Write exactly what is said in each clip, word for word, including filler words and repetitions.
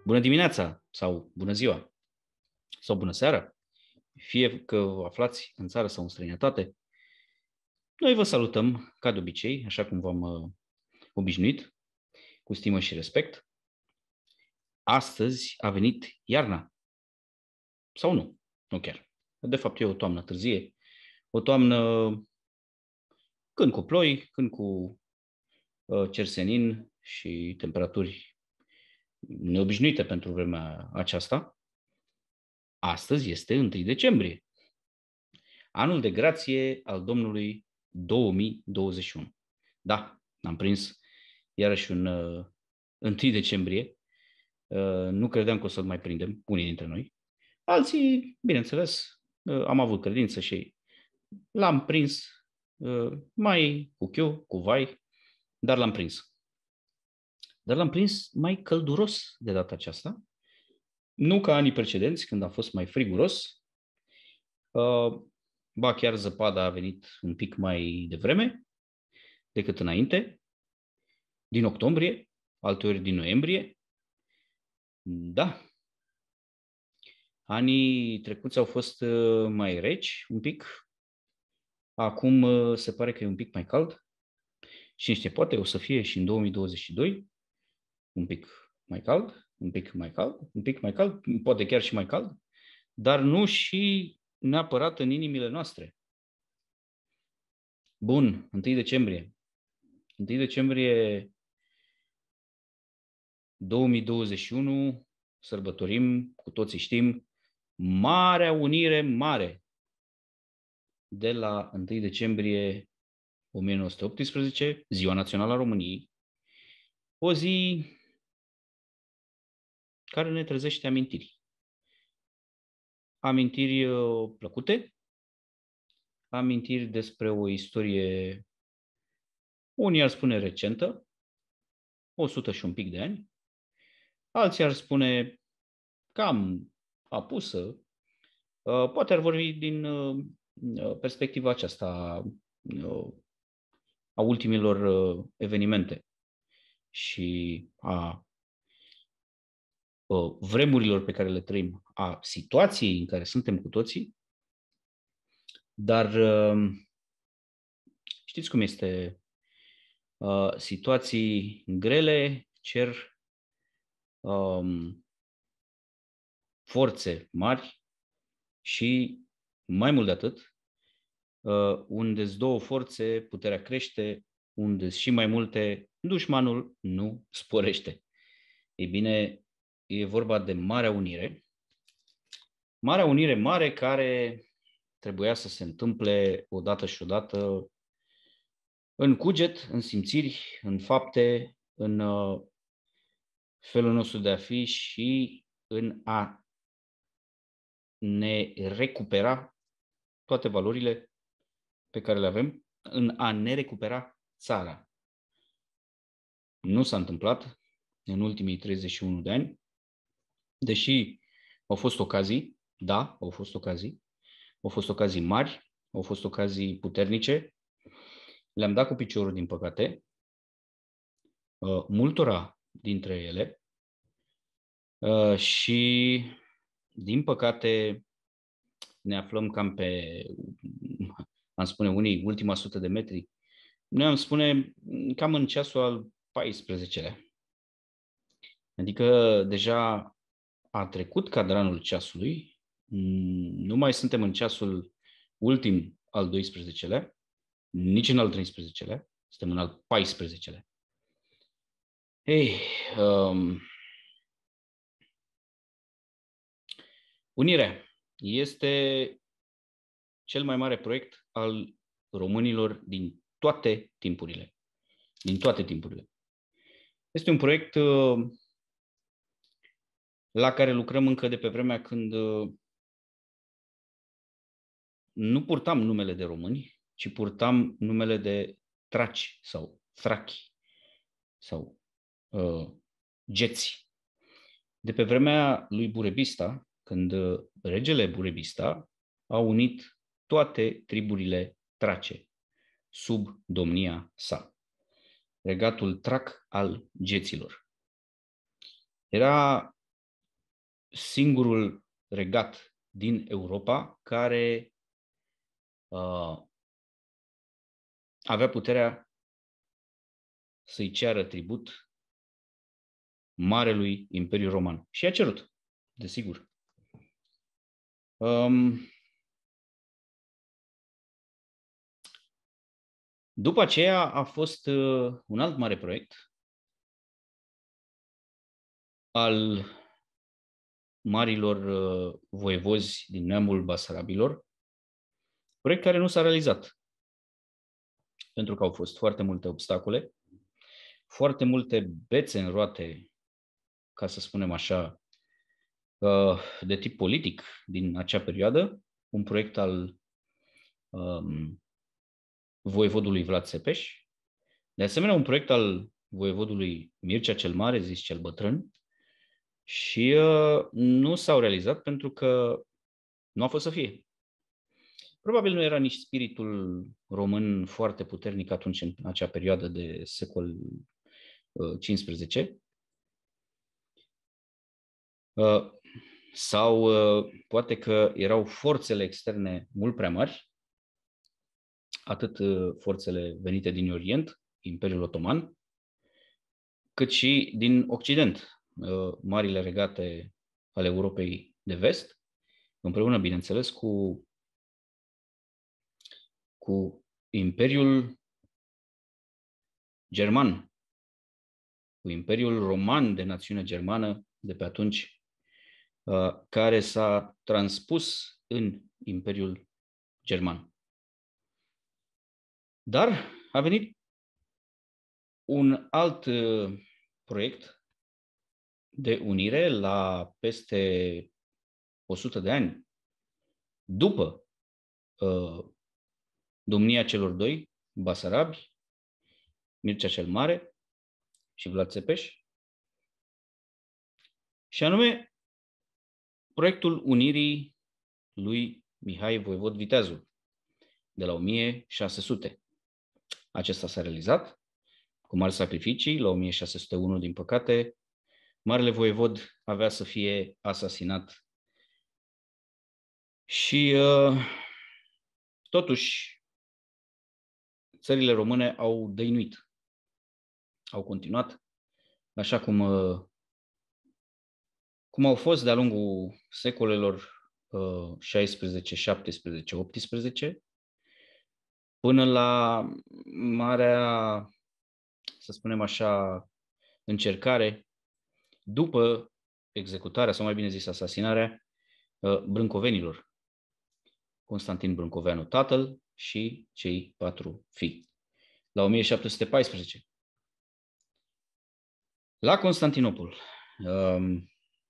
Bună dimineața sau bună ziua sau bună seara, fie că vă aflați în țară sau în străinătate. Noi vă salutăm ca de obicei, așa cum v-am uh, obișnuit, cu stimă și respect. Astăzi a venit iarna. Sau nu? Nu chiar. De fapt e o toamnă târzie. O toamnă când cu ploi, când cu uh, cersenin și temperaturi neobișnuite pentru vremea aceasta. Astăzi este întâi decembrie. Anul de grație al Domnului două mii douăzeci și unu. Da, am prins iarăși un uh, întâi decembrie. Uh, nu credeam că o să-l mai prindem, unii dintre noi. Alții, bineînțeles, uh, am avut credință și l-am prins uh, mai cu chiu, cu vai, dar l-am prins. Dar l-am prins mai călduros de data aceasta. Nu ca anii precedenți, când a fost mai friguros. Uh, ba chiar zăpada a venit un pic mai devreme decât înainte, din octombrie, alteori din noiembrie. Da, anii trecuți au fost uh, mai reci un pic, acum uh, se pare că e un pic mai cald. Cine știe, poate o să fie și în două mii douăzeci și doi un pic mai cald, un pic mai cald, un pic mai cald, poate chiar și mai cald, dar nu și neapărat în inimile noastre. Bun, întâi decembrie. întâi decembrie două mii douăzeci și unu, sărbătorim, cu toții știm, Marea Unire Mare. De la întâi decembrie o mie nouă sute optsprezece, Ziua Națională a României, o zi care ne trezește amintiri. Amintiri plăcute, amintiri despre o istorie, unii ar spune recentă, o sută și un pic de ani, alții ar spune cam apusă, poate ar vorbi din perspectiva aceasta a ultimilor evenimente și a vremurilor pe care le trăim, a situației în care suntem cu toții, dar știți cum este, situații grele cer um, forțe mari și, mai mult de atât, unde-s două forțe, puterea crește, unde și mai multe, dușmanul nu sporește. Ei bine, e vorba de Marea Unire. Marea Unire Mare care trebuia să se întâmple odată și odată în cuget, în simțiri, în fapte, în uh, felul nostru de a fi și în a ne recupera toate valorile pe care le avem, în a ne recupera țara. Nu s-a întâmplat în ultimii treizeci și unu de ani, deși au fost ocazii, da, au fost ocazii, au fost ocazii mari, au fost ocazii puternice, le-am dat cu piciorul, din păcate, multora dintre ele și, din păcate, ne aflăm cam pe, am spune unii, ultima sută de metri. Noi am spune cam în ceasul al paisprezecelea. Adică deja a trecut cadranul ceasului, nu mai suntem în ceasul ultim al doisprezecelea, nici în al treisprezecelea, suntem în al paisprezecelea. Ei, um, Unirea este cel mai mare proiect al românilor din toate timpurile. Din toate timpurile. Este un proiect uh, la care lucrăm încă de pe vremea când uh, nu purtam numele de români, ci purtam numele de traci sau thrachi sau uh, geți. De pe vremea lui Burebista, când regele Burebista a unit toate triburile trace sub domnia sa. Regatul trac al geților. Era singurul regat din Europa care uh, avea puterea să-i ceară tribut Marelui Imperiu Roman. Și a cerut, desigur. Um, după aceea a fost uh, un alt mare proiect al marilor uh, voievozi din neamul Basarabilor, proiect care nu s-a realizat, pentru că au fost foarte multe obstacole, foarte multe bețe în roate, ca să spunem așa, uh, de tip politic din acea perioadă, un proiect al um, voievodului Vlad Țepeș, de asemenea un proiect al voievodului Mircea cel Mare, zis cel Bătrân, și uh, nu s-au realizat pentru că nu a fost să fie. Probabil nu era nici spiritul român foarte puternic atunci, în acea perioadă de secol uh, cincisprezece. Uh, sau uh, poate că erau forțele externe mult prea mari, atât uh, forțele venite din Orient, Imperiul Otoman, cât și din Occident, uh, marile regate ale Europei de Vest, împreună, bineînțeles, cu, cu Imperiul German, cu Imperiul Roman de națiune germană de pe atunci, uh, care s-a transpus în Imperiul German. Dar a venit un alt uh, proiect de unire la peste o sută de ani după uh, domnia celor doi, Basarabi, Mircea cel Mare și Vlad Țepeș, și anume proiectul unirii lui Mihai Voievod Viteazul de la o mie șase sute. Acesta s-a realizat cu mari sacrificii. La o mie șase sute unu, din păcate, Marele Voievod avea să fie asasinat și uh, totuși țările române au dăinuit. Au continuat așa cum, uh, cum au fost de-a lungul secolelor uh, șaisprezece, șaptesprezece, optsprezece, până la marea, să spunem așa, încercare după executarea, sau mai bine zis asasinarea, uh, brâncovenilor. Constantin Brâncoveanu, tatăl, și cei patru fii. La o mie șapte sute paisprezece. La Constantinopol um,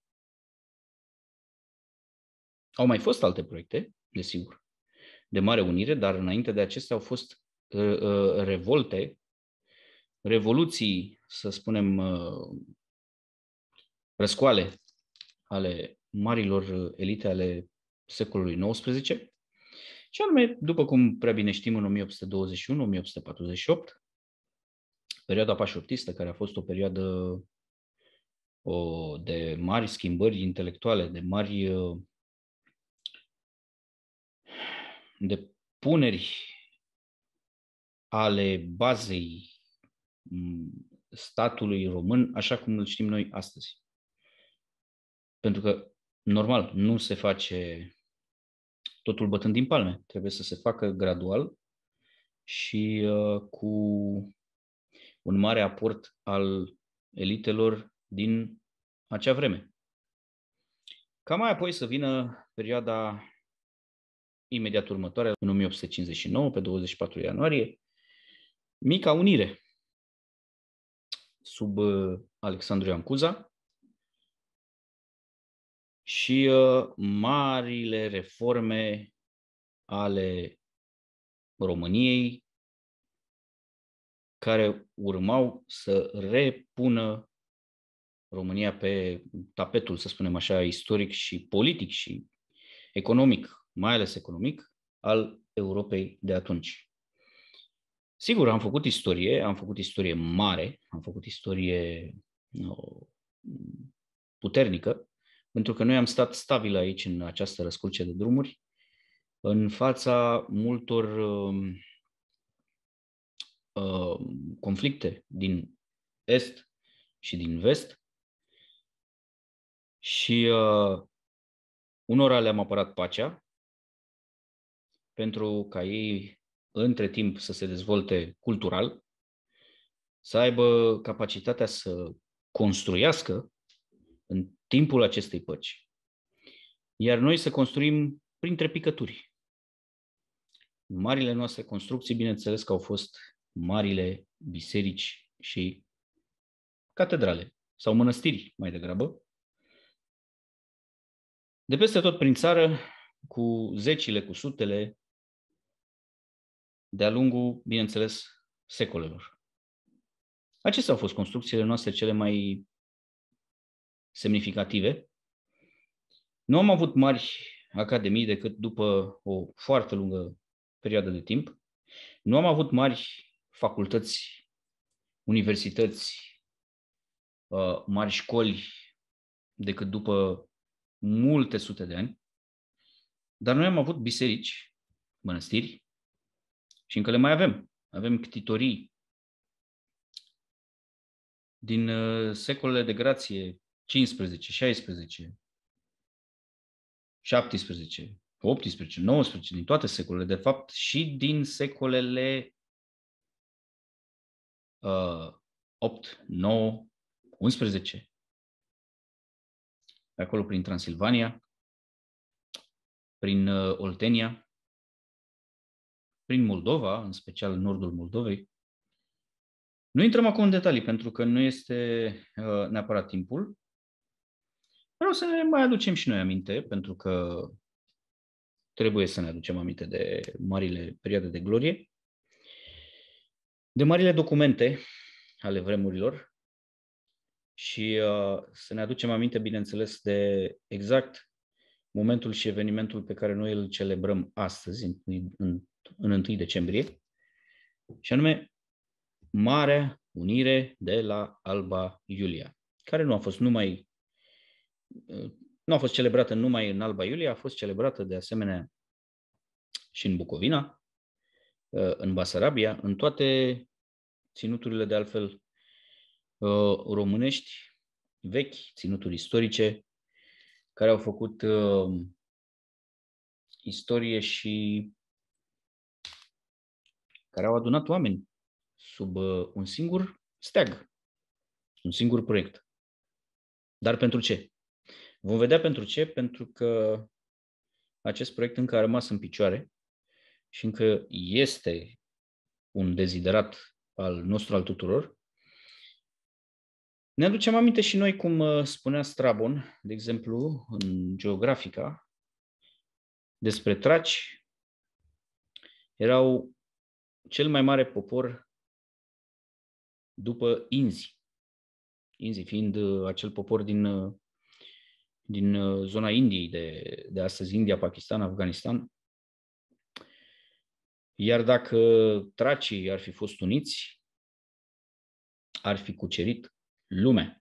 au mai fost alte proiecte, desigur, de mare unire, dar înainte de acestea au fost uh, uh, revolte, revoluții, să spunem, uh, răscoale ale marilor elite ale secolului nouăsprezece, și anume, după cum prea bine știm, în o mie opt sute douăzeci și unu - o mie opt sute patruzeci și opt, perioada pașoptistă, care a fost o perioadă o, de mari schimbări intelectuale, de mari de puneri ale bazei statului român, așa cum îl știm noi astăzi. Pentru că, normal, nu se face totul bătând din palme. Trebuie să se facă gradual și uh, cu un mare aport al elitelor din acea vreme. Ca mai apoi să vină perioada imediat următoare, în o mie opt sute cincizeci și nouă, pe douăzeci și patru ianuarie, Mica Unire, sub uh, Alexandru Ioan Cuza, și uh, marile reforme ale României, care urmau să repună România pe tapetul, să spunem așa, istoric și politic și economic, mai ales economic, al Europei de atunci. Sigur, am făcut istorie, am făcut istorie mare, am făcut istorie no, puternică, pentru că noi am stat stabil aici în această răscruce de drumuri, în fața multor uh, uh, conflicte din est și din vest și uh, unora le-am apărat pacea pentru ca ei între timp să se dezvolte cultural, să aibă capacitatea să construiască în timpul acestei păci, iar noi să construim printre picături. Marile noastre construcții, bineînțeles că au fost marile biserici și catedrale sau mănăstiri, mai degrabă. De peste tot prin țară, cu zecile, cu sutele, de-a lungul, bineînțeles, secolelor. Acestea au fost construcțiile noastre cele mai semnificative. Nu am avut mari academii decât după o foarte lungă perioadă de timp. Nu am avut mari facultăți, universități, mari școli decât după multe sute de ani. Dar noi am avut biserici, mănăstiri și încă le mai avem. Avem ctitorii din secolele de grație cincisprezece, șaisprezece, șaptesprezece, optsprezece, nouăsprezece, din toate secolele, de fapt, și din secolele uh, opt, nouă, unsprezece, pe acolo prin Transilvania, prin uh, Oltenia, prin Moldova, în special nordul Moldovei. Nu intrăm acum în detalii, pentru că nu este uh, neapărat timpul. Vreau să ne mai aducem și noi aminte, pentru că trebuie să ne aducem aminte de marile perioade de glorie, de marile documente ale vremurilor și uh, să ne aducem aminte, bineînțeles, de exact momentul și evenimentul pe care noi îl celebrăm astăzi, în, în, în întâi decembrie, și anume Marea Unire de la Alba Iulia, care nu a fost numai nu a fost celebrată numai în Alba Iulia, a fost celebrată de asemenea și în Bucovina, în Basarabia, în toate ținuturile de altfel românești vechi, ținuturi istorice, care au făcut istorie și care au adunat oameni sub un singur steag, un singur proiect. Dar pentru ce? Vom vedea pentru ce, pentru că acest proiect încă a rămas în picioare și încă este un deziderat al nostru, al tuturor. Ne aducem aminte și noi, cum spunea Strabon, de exemplu, în Geografica, despre traci. Erau cel mai mare popor după inzi. Inzi fiind acel popor din, din zona Indiei, de, de astăzi, India, Pakistan, Afganistan. Iar dacă tracii ar fi fost uniți, ar fi cucerit lumea.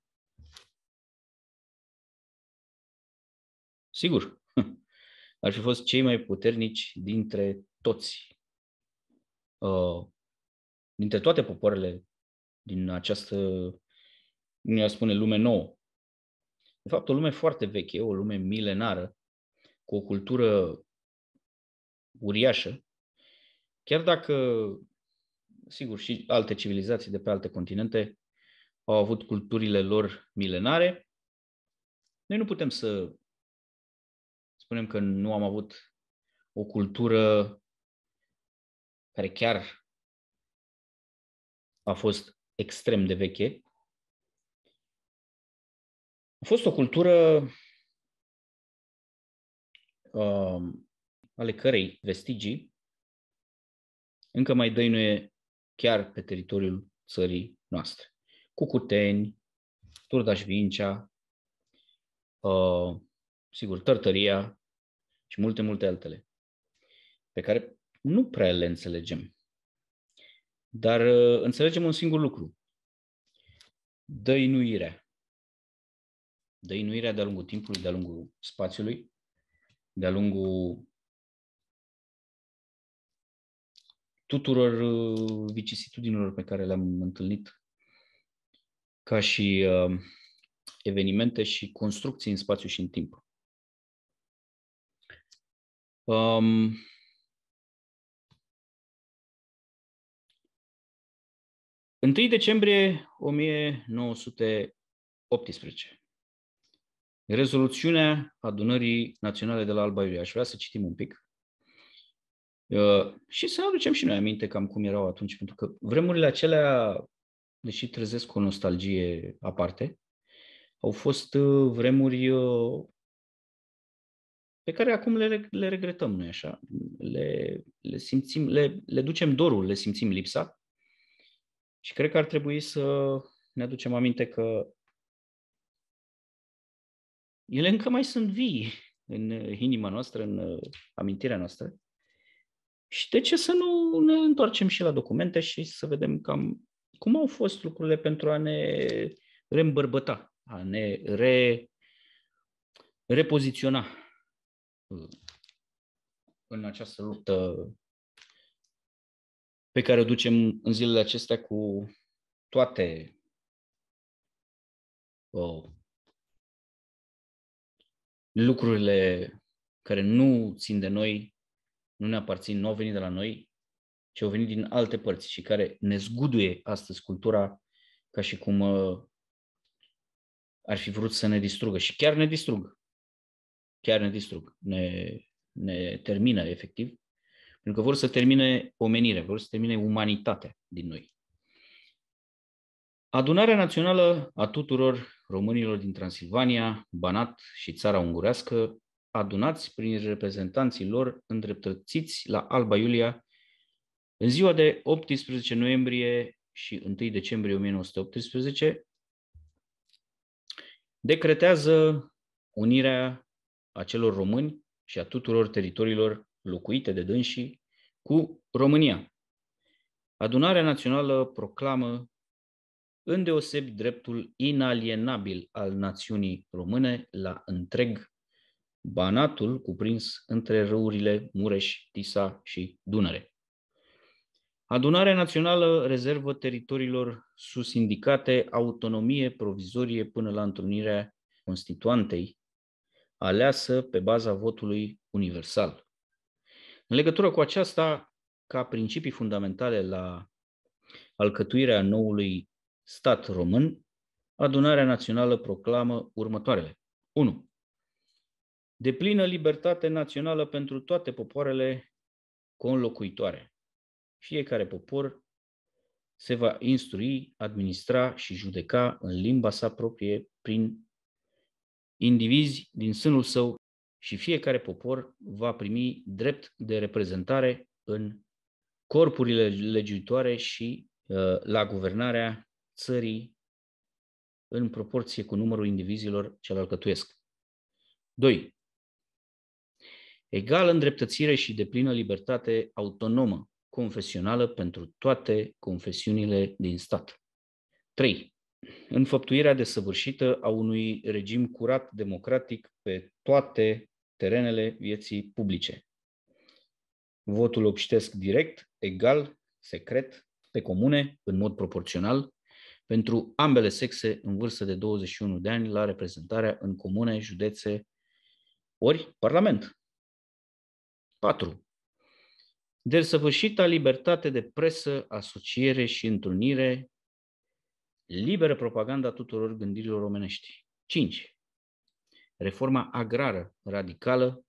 Sigur, ar fi fost cei mai puternici dintre toți, uh, dintre toate popoarele din această, nu i-aș spune, lume nouă. De fapt, o lume foarte veche, o lume milenară, cu o cultură uriașă, chiar dacă, sigur, și alte civilizații de pe alte continente au avut culturile lor milenare, noi nu putem să spunem că nu am avut o cultură care chiar a fost extrem de veche. A fost o cultură uh, ale cărei vestigii încă mai dăinuie chiar pe teritoriul țării noastre. Cucuteni, Turdaș-Vincea, uh, sigur, Tărtăria și multe, multe altele, pe care nu prea le înțelegem. Dar uh, înțelegem un singur lucru: dăinuirea. dăinuirea de-a lungul timpului, de-a lungul spațiului, de-a lungul tuturor vicisitudinilor pe care le-am întâlnit ca și uh, evenimente și construcții în spațiu și în timp. Um, întâi decembrie o mie nouă sute optsprezece. Rezoluțiunea Adunării Naționale de la Alba Iulia. Aș vrea să citim un pic uh, și să ne aducem și noi aminte cam cum erau atunci, pentru că vremurile acelea, deși trezesc o nostalgie aparte, au fost uh, vremuri uh, pe care acum le, le regretăm, nu-i așa? Le, le simțim, le, le ducem dorul, le simțim lipsa și cred că ar trebui să ne aducem aminte că ele încă mai sunt vii în inima noastră, în amintirea noastră. Și de ce să nu ne întoarcem și la documente și să vedem cam cum au fost lucrurile pentru a ne reîmbărbăta, a ne re, repoziționa în această luptă pe care o ducem în zilele acestea cu toate oh, lucrurile care nu țin de noi, nu ne aparțin, nu au venit de la noi, ci au venit din alte părți și care ne zguduie astăzi cultura ca și cum uh, ar fi vrut să ne distrugă. Și chiar ne distrug. Chiar ne distrug. Ne, ne termină, efectiv. Pentru că vor să termine omenirea, vor să termine umanitatea din noi. Adunarea Națională a tuturor românilor din Transilvania, Banat și Țara Ungurească, adunați prin reprezentanții lor îndreptățiți la Alba Iulia în ziua de optsprezece noiembrie și întâi decembrie o mie nouă sute optsprezece, decretează unirea acelor români și a tuturor teritoriilor locuite de dânsii cu România. Adunarea Națională proclamă îndeosebi dreptul inalienabil al națiunii române la întreg Banatul cuprins între râurile Mureș, Tisa și Dunăre. Adunarea Națională rezervă teritoriilor susindicate autonomie provizorie până la întrunirea constituantei, aleasă pe baza votului universal. În legătură cu aceasta, ca principii fundamentale la alcătuirea noului stat român, Adunarea Națională proclamă următoarele. unu. Deplină libertate națională pentru toate popoarele conlocuitoare. Fiecare popor se va instrui, administra și judeca în limba sa proprie prin indivizi din sânul său și fiecare popor va primi drept de reprezentare în corpurile legiuitoare și uh, la guvernarea țării în proporție cu numărul indivizilor ce-l alcătuiesc. doi. Egală îndreptățire și deplină libertate autonomă confesională pentru toate confesiunile din stat. trei. Înfăptuirea desăvârșită a unui regim curat democratic pe toate terenele vieții publice. Votul obștesc direct, egal, secret, pe comune, în mod proporțional, pentru ambele sexe în vârstă de douăzeci și unu de ani la reprezentarea în comune, județe ori Parlament. patru. Desăvârșită libertate de presă, asociere și întrunire, liberă propaganda tuturor gândirilor omenești. cinci. Reforma agrară radicală.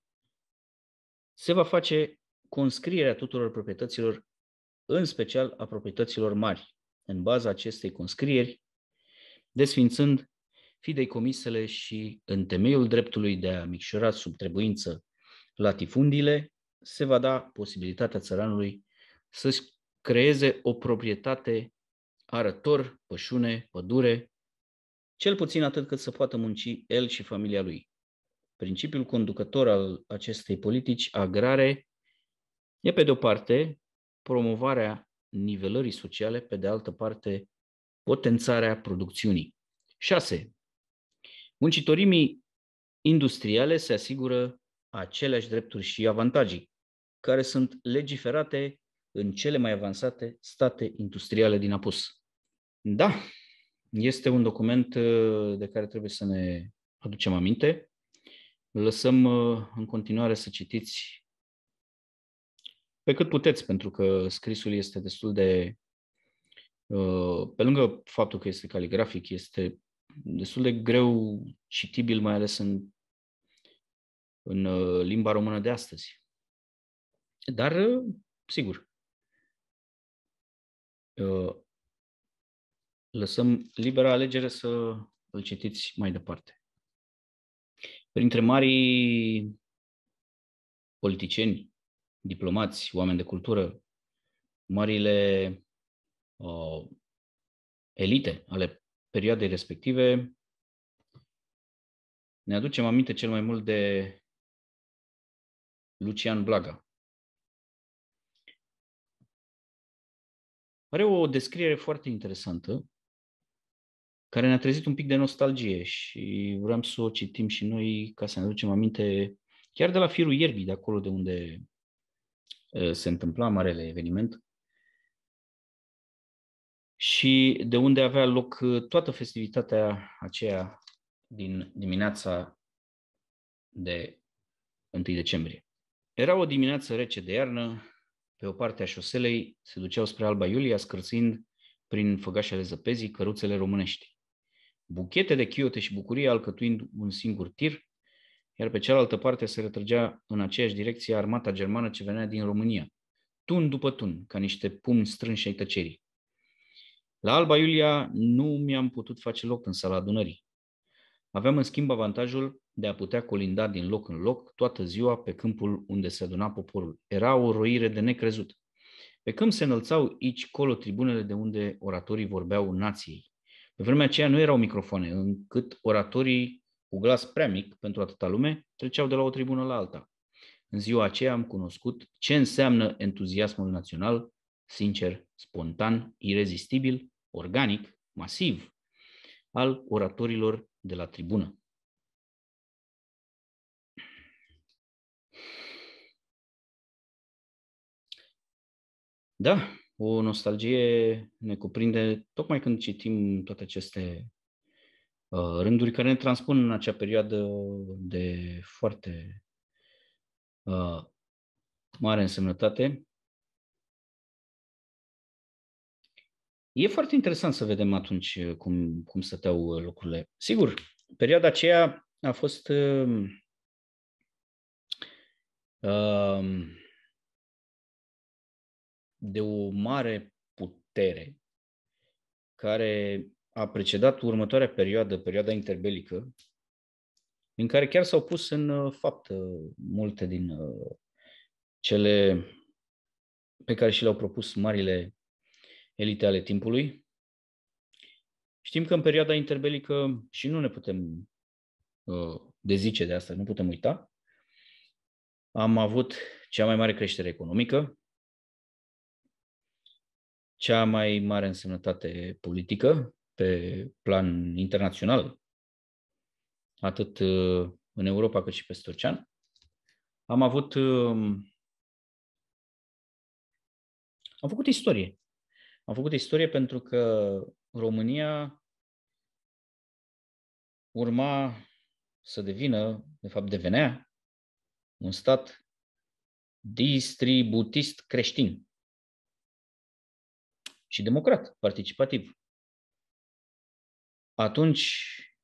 Se va face conscrierea tuturor proprietăților, în special a proprietăților mari, în baza acestei conscrieri, desfințând fideicomisele și în temeiul dreptului de a micșora sub trebuință latifundiile, se va da posibilitatea țăranului să-și creeze o proprietate arător, pășune, pădure, cel puțin atât cât să poată munci el și familia lui. Principiul conducător al acestei politici agrare e, pe de o parte, promovarea nivelării sociale, pe de altă parte, potențarea producțiunii. șase. Muncitorii industriale se asigură aceleași drepturi și avantaje care sunt legiferate în cele mai avansate state industriale din apus. Da, este un document de care trebuie să ne aducem aminte. Lăsăm în continuare să citiți pe cât puteți, pentru că scrisul este destul de, pe lângă faptul că este caligrafic, este destul de greu citibil, mai ales în, în limba română de astăzi. Dar, sigur, lăsăm liberă alegere să îl citiți mai departe. Printre marii politicieni, diplomați, oameni de cultură, marile uh, elite ale perioadei respective, ne aducem aminte cel mai mult de Lucian Blaga. Are o descriere foarte interesantă, care ne-a trezit un pic de nostalgie și vreau să o citim și noi ca să ne aducem aminte chiar de la firul ierbii, de acolo de unde se întâmpla marele eveniment și de unde avea loc toată festivitatea aceea din dimineața de întâi decembrie. Era o dimineață rece de iarnă, pe o parte a șoselei se duceau spre Alba Iulia, scârțind prin făgașele zăpezii căruțele românești. Buchete de chiote și bucurie alcătuind un singur tir, iar pe cealaltă parte se retrăgea în aceeași direcție armata germană ce venea din România, tun după tun, ca niște pumni strânși ai tăcerii. La Alba Iulia nu mi-am putut face loc în sala adunării. Aveam în schimb avantajul de a putea colinda din loc în loc toată ziua pe câmpul unde se aduna poporul. Era o roire de necrezut. Pe câmp se înălțau aici colo tribunele de unde oratorii vorbeau nației. Pe vremea aceea nu erau microfoane, încât oratorii cu glas prea mic pentru atâta lume treceau de la o tribună la alta. În ziua aceea am cunoscut ce înseamnă entuziasmul național, sincer, spontan, irezistibil, organic, masiv, al oratorilor de la tribună. Da, o nostalgie ne cuprinde tocmai când citim toate aceste uh, rânduri care ne transpun în acea perioadă de foarte uh, mare însemnătate. E foarte interesant să vedem atunci cum, cum stăteau lucrurile. Sigur, perioada aceea a fost uh, uh, de o mare putere care a precedat următoarea perioadă, perioada interbelică, în care chiar s-au pus în fapt multe din cele pe care și le-au propus marile elite ale timpului. Știm că în perioada interbelică, și nu ne putem uh, dezice de asta, nu putem uita, am avut cea mai mare creștere economică, cea mai mare însemnătate politică pe plan internațional, atât uh, în Europa cât și peste ocean. Am avut, uh, am făcut istorie. Am făcut istorie pentru că România urma să devină, de fapt devenea, un stat distributist creștin și democrat, participativ. Atunci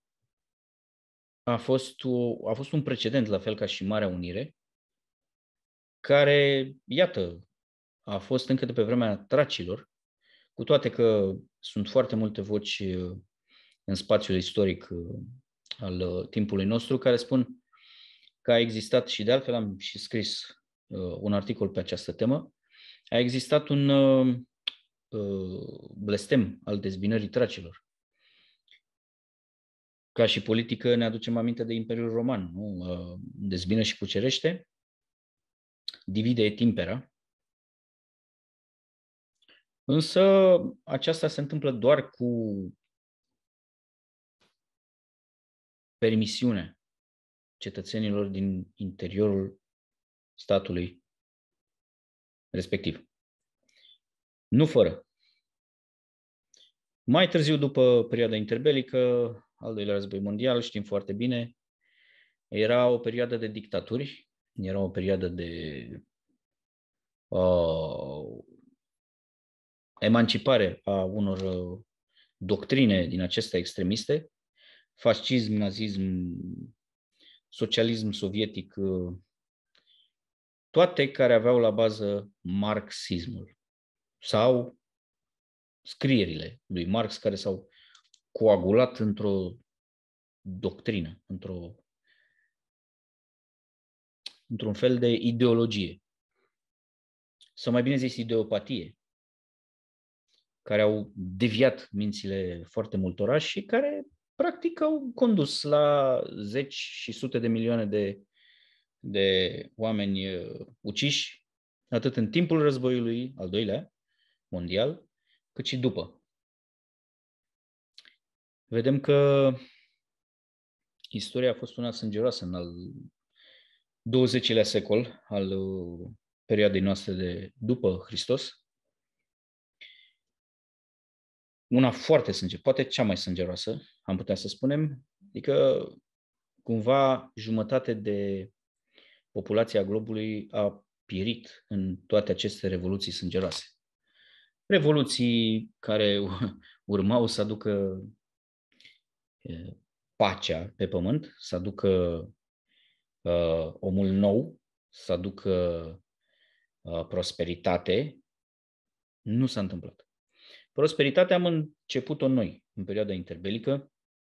a fost, o, a fost un precedent, la fel ca și Marea Unire, care, iată, a fost încă de pe vremea tracilor, cu toate că sunt foarte multe voci în spațiul istoric al timpului nostru care spun că a existat, și de altfel am și scris un articol pe această temă, a existat un blestem al dezbinării tracilor. Ca și politică ne aducem aminte de Imperiul Roman, nu? Dezbină și cucerește, divide et impera. Însă aceasta se întâmplă doar cu permisiune cetățenilor din interiorul statului respectiv. Nu fără. Mai târziu, după perioada interbelică, al doilea război mondial, știm foarte bine, era o perioadă de dictaturi, era o perioadă de uh, emancipare a unor uh, doctrine din acestea extremiste, fascism, nazism, socialism sovietic, uh, toate care aveau la bază marxismul sau scrierile lui Marx care s-au coagulat într-o doctrină, într-o, într-un fel de ideologie. Sau mai bine zis, ideopatie, care au deviat mințile foarte multora și care practic au condus la zeci și sute de milioane de, de oameni uh, uciși, atât în timpul războiului al doilea mondial, cât și după. Vedem că istoria a fost una sângeroasă în al douăzecilea secol, al uh, perioadei noastre de după Hristos. Una foarte sânge, poate cea mai sângeroasă, am putea să spunem, adică cumva jumătate de populația globului a pierit în toate aceste revoluții sângeroase. Revoluții care urmau să aducă pacea pe pământ, să aducă uh, omul nou, să aducă uh, prosperitate, nu s-a întâmplat. Prosperitatea am început-o noi, în perioada interbelică,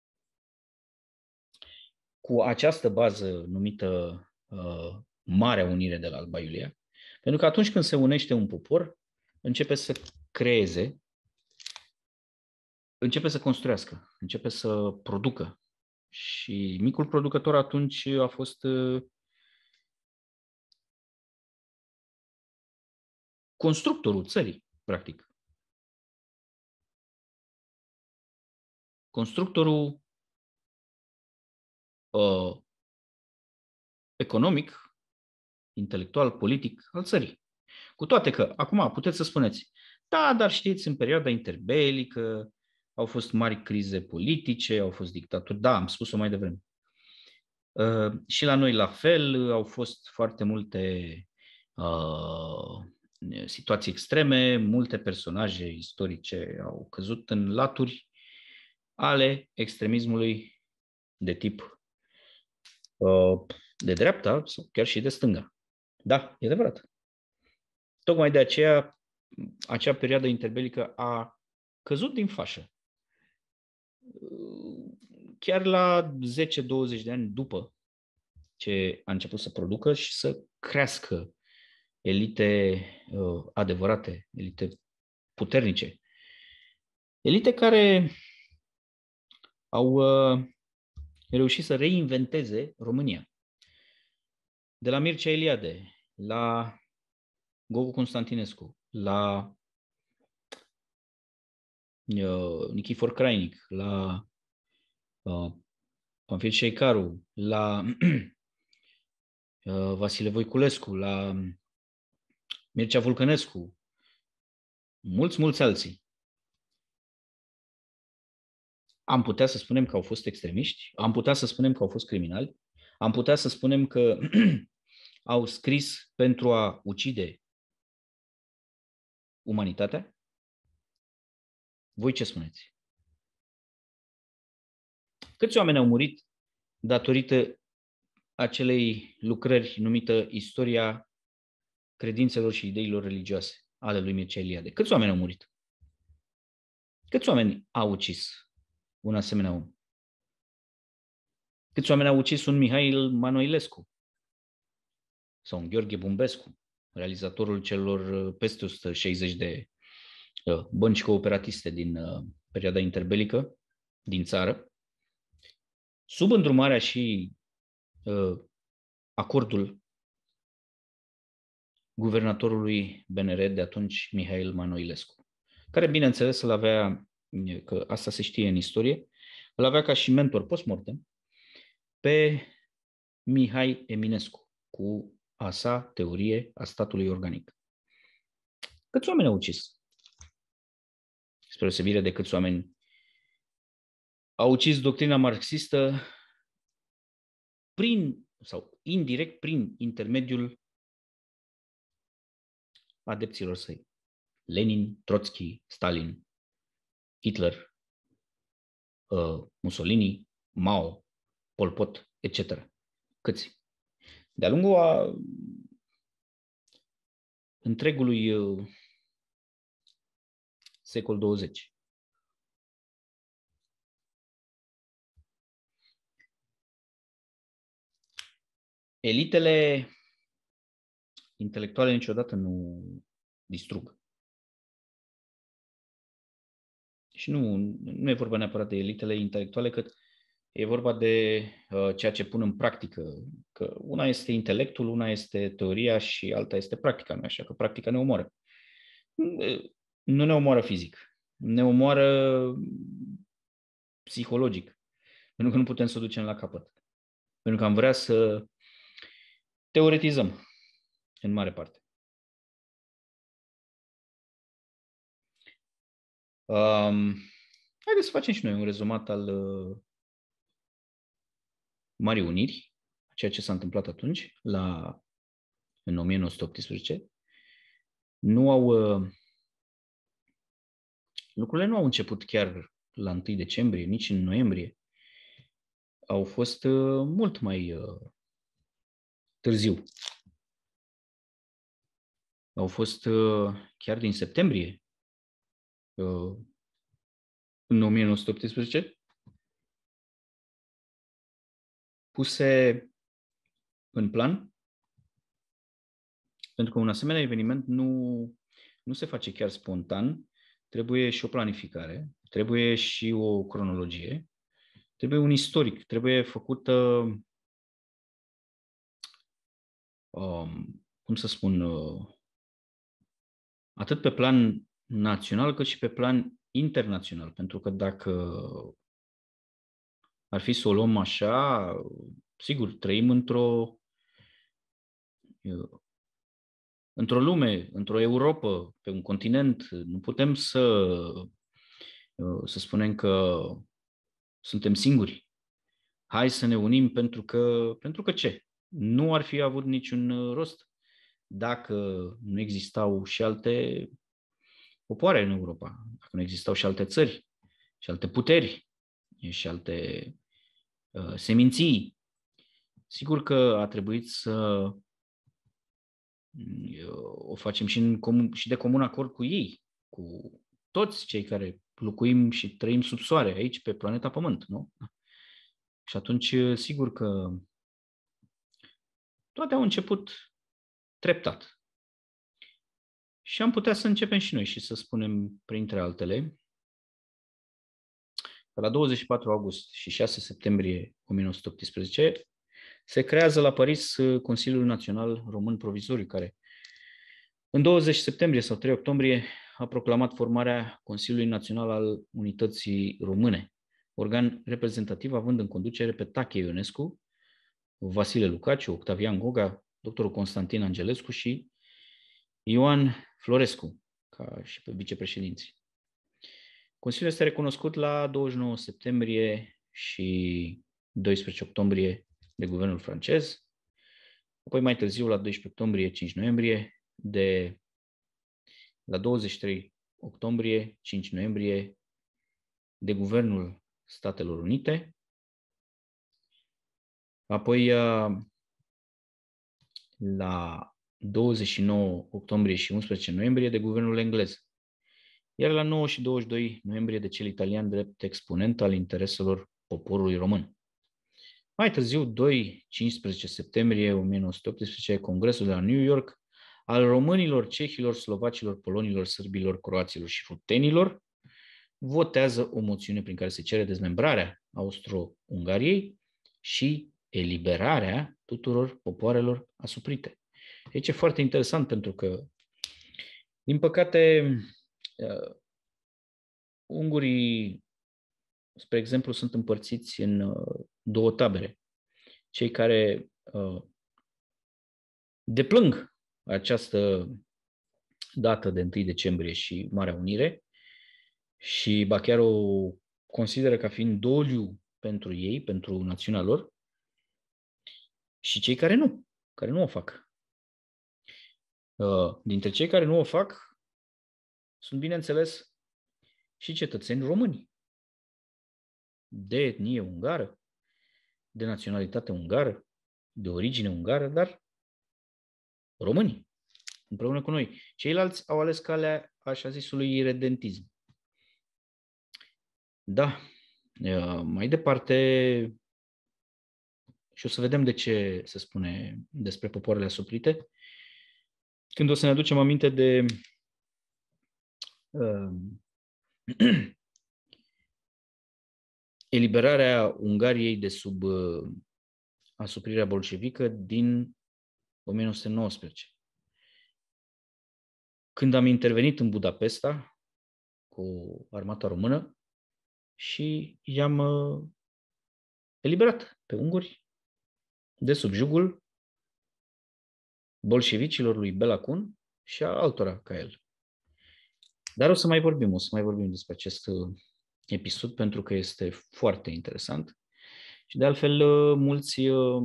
cu această bază numită uh, Marea Unire de la Alba Iulia, pentru că atunci când se unește un popor, începe să creeze, începe să construiască, începe să producă. Și micul producător atunci a fost uh, constructorul țării, practic. Constructorul uh, economic, intelectual, politic al țării. Cu toate că, acum puteți să spuneți, da, dar știți, în perioada interbelică au fost mari crize politice, au fost dictaturi, da, am spus-o mai devreme. Uh, și la noi la fel, au fost foarte multe uh, situații extreme, multe personaje istorice au căzut în laturi ale extremismului de tip uh, de dreapta sau chiar și de stânga. Da, e adevărat. Tocmai de aceea, acea perioadă interbelică a căzut din fașă. Chiar la zece douăzeci de ani după ce a început să producă și să crească elite uh, adevărate, elite puternice. Elite care au uh, reușit să reinventeze România. De la Mircea Eliade, la Gogu Constantinescu, la uh, Nichifor Crainic, la uh, Pamfil Șeicaru, la uh, Vasile Voiculescu, la Mircea Vulcănescu, mulți, mulți alții. Am putea să spunem că au fost extremiști, am putea să spunem că au fost criminali, am putea să spunem că au scris pentru a ucide umanitatea? Voi ce spuneți? Câți oameni au murit datorită acelei lucrări numită Istoria credințelor și ideilor religioase ale lui Mircea Eliade? Câți oameni au murit? Câți oameni au ucis un asemenea om? Câți oameni au ucis un Mihail Manoilescu? Sau un Gheorghe Bumbescu, realizatorul celor peste o sută șaizeci de bănci cooperatiste din perioada interbelică din țară, sub îndrumarea și uh, acordul guvernatorului B N R de atunci, Mihail Manoilescu, care, bineînțeles, îl avea, că asta se știe în istorie, îl avea ca și mentor post-mortem pe Mihai Eminescu cu a sa teorie a statului organic. Câți oameni au ucis? Spre deosebire de câți oameni au ucis doctrina marxistă prin sau indirect prin intermediul adepților săi. Lenin, Trotsky, Stalin, Hitler, uh, Mussolini, Mao, Pol Pot, et cetera. Câți? De-a lungul a întregului uh, secol douăzeci. Elitele intelectuale niciodată nu distrug. Și nu, nu e vorba neapărat de elitele intelectuale, cât e vorba de uh, ceea ce pun în practică. Că una este intelectul, una este teoria și alta este practica. Nu așa că practica ne omoară. Nu ne omoară fizic. Ne omoară psihologic. Pentru că nu putem să o ducem la capăt. Pentru că am vrea să teoretizăm în mare parte. Um, haideți să facem și noi un rezumat al uh, Marii Uniri, ceea ce s-a întâmplat atunci, la, în o mie nouă sute optsprezece. Nu au, uh, lucrurile nu au început chiar la întâi decembrie, nici în noiembrie. Au fost uh, mult mai uh, târziu. Au fost uh, chiar din septembrie uh, în o mie nouă sute optsprezece puse în plan, pentru că un asemenea eveniment nu, nu se face chiar spontan, trebuie și o planificare, trebuie și o cronologie, trebuie un istoric, trebuie făcută, um, cum să spun, uh, atât pe plan național cât și pe plan internațional, pentru că dacă ar fi să o luăm așa, sigur, trăim într-o într-o lume, într-o Europă, pe un continent, nu putem să, să spunem că suntem singuri. Hai să ne unim pentru că, pentru că ce? Nu ar fi avut niciun rost dacă nu existau și alte popoare în Europa, dacă nu existau și alte țări, și alte puteri, și alte uh, seminții. Sigur că a trebuit să o facem și, în comun, și de comun acord cu ei, cu toți cei care locuim și trăim sub soare aici pe planeta Pământ, nu? Și atunci, sigur că toate au început treptat. Și am putea să începem și noi și să spunem, printre altele, că la douăzeci și patru august și șase septembrie o mie nouă sute optsprezece se creează la Paris Consiliul Național Român Provizoriu, care în douăzeci septembrie sau trei octombrie a proclamat formarea Consiliului Național al Unității Române, organ reprezentativ având în conducere pe Tache Ionescu, Vasile Lucaciu, Octavian Goga, doctorul Constantin Angelescu și Ioan Florescu, ca și pe vicepreședinți. Consiliul este recunoscut la douăzeci și nouă septembrie și doisprezece octombrie de guvernul francez, apoi mai târziu la doisprezece octombrie, cinci noiembrie, de la douăzeci și trei octombrie, cinci noiembrie, de Guvernul Statelor Unite, apoi la douăzeci și nouă octombrie și unsprezece noiembrie de Guvernul englez, iar la nouă și douăzeci și doi noiembrie de cel italian drept exponent al intereselor poporului român. Mai târziu, doi cincisprezece septembrie o mie nouă sute optsprezece, Congresul de la New York al românilor, cehilor, slovacilor, polonilor, sârbilor, croaților și rutenilor votează o moțiune prin care se cere dezmembrarea Austro-Ungariei și eliberarea tuturor popoarelor asuprite. Aici e foarte interesant pentru că, din păcate, uh, ungurii, spre exemplu, sunt împărțiți în uh, două tabere. cei care uh, deplâng această dată de întâi decembrie și Marea Unire și ba chiar o consideră ca fiind doliu pentru ei, pentru națiunea lor, și cei care nu, care nu o fac. Uh, dintre cei care nu o fac sunt, bineînțeles, și cetățeni români, de etnie ungară, de naționalitate ungară, de origine ungară, dar români, împreună cu noi. Ceilalți au ales calea așa zisului iredentism. Da, mai departe, și o să vedem de ce se spune despre popoarele asuprite, când o să ne aducem aminte de uh, eliberarea Ungariei de sub uh, asuprirea bolșevică din o mie nouă sute nouăsprezece. Când am intervenit în Budapesta cu armata română și i-am uh, eliberat pe unguri de sub jugul bolșevicilor lui Bela Kun și a altora ca el. Dar o să mai vorbim, o să mai vorbim despre acest uh, episod, pentru că este foarte interesant. Și de altfel, uh, mulți uh,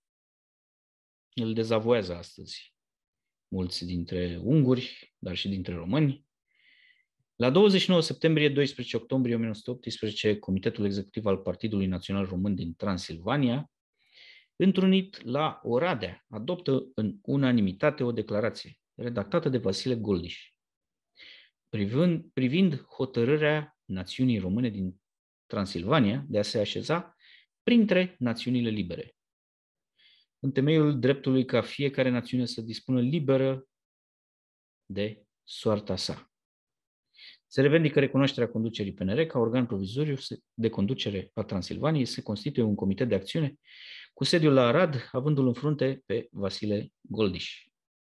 îl dezavoiază astăzi. Mulți dintre unguri, dar și dintre români. La douăzeci și nouă septembrie, doisprezece octombrie o mie nouă sute optsprezece, Comitetul Executiv al Partidului Național Român din Transilvania, întrunit la Oradea, adoptă în unanimitate o declarație redactată de Vasile Goldiș, privind, privind hotărârea națiunii române din Transilvania de a se așeza printre națiunile libere, în temeiul dreptului ca fiecare națiune să dispună liberă de soarta sa. Se revendică recunoașterea conducerii P N R ca organ provizoriu de conducere a Transilvaniei, se constituie un comitet de acțiune cu sediul la Arad, avându-l în frunte pe Vasile Goldiș.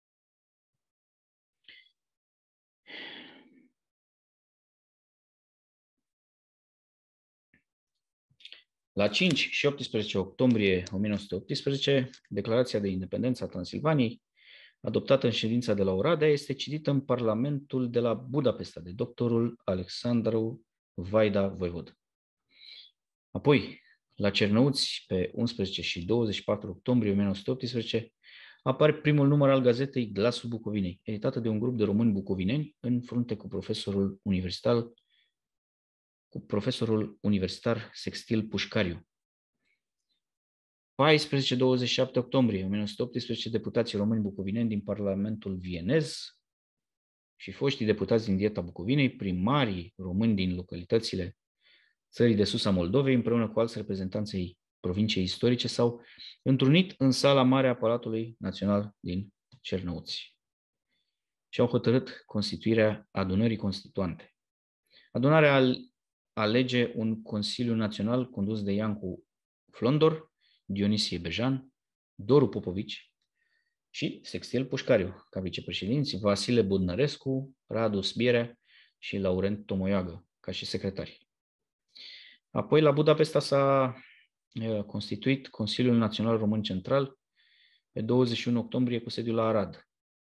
La cinci și optsprezece octombrie o mie nouă sute optsprezece, Declarația de Independență a Transilvaniei, adoptată în ședința de la Oradea, este citită în Parlamentul de la Budapesta de doctorul Alexandru Vaida Voivod. Apoi, la Cernăuți, pe unsprezece și douăzeci și patru octombrie o mie nouă sute optsprezece, apare primul număr al gazetei Glasul Bucovinei, editată de un grup de români bucovineni în frunte cu profesorul universitar, cu profesorul universitar Sextil Pușcariu. paisprezece douăzeci și șapte octombrie o mie nouă sute optsprezece, deputații români bucovineni din Parlamentul vienez și foștii deputați din Dieta Bucovinei, primarii români din localitățile țării de sus a Moldovei, împreună cu alți reprezentanți ai provinciei istorice, s-au întrunit în sala mare a Palatului Național din Cernăuți și au hotărât constituirea adunării constituante. Adunarea alege un Consiliu Național condus de Iancu Flondor, Dionisie Bejan, Doru Popovici și Sextil Pușcariu, ca vicepreședinți, Vasile Budnărescu, Radu Sbierea și Laurent Tomoiagă, ca și secretari. Apoi, la Budapesta s-a constituit Consiliul Național Român Central pe douăzeci și unu octombrie cu sediul la Arad,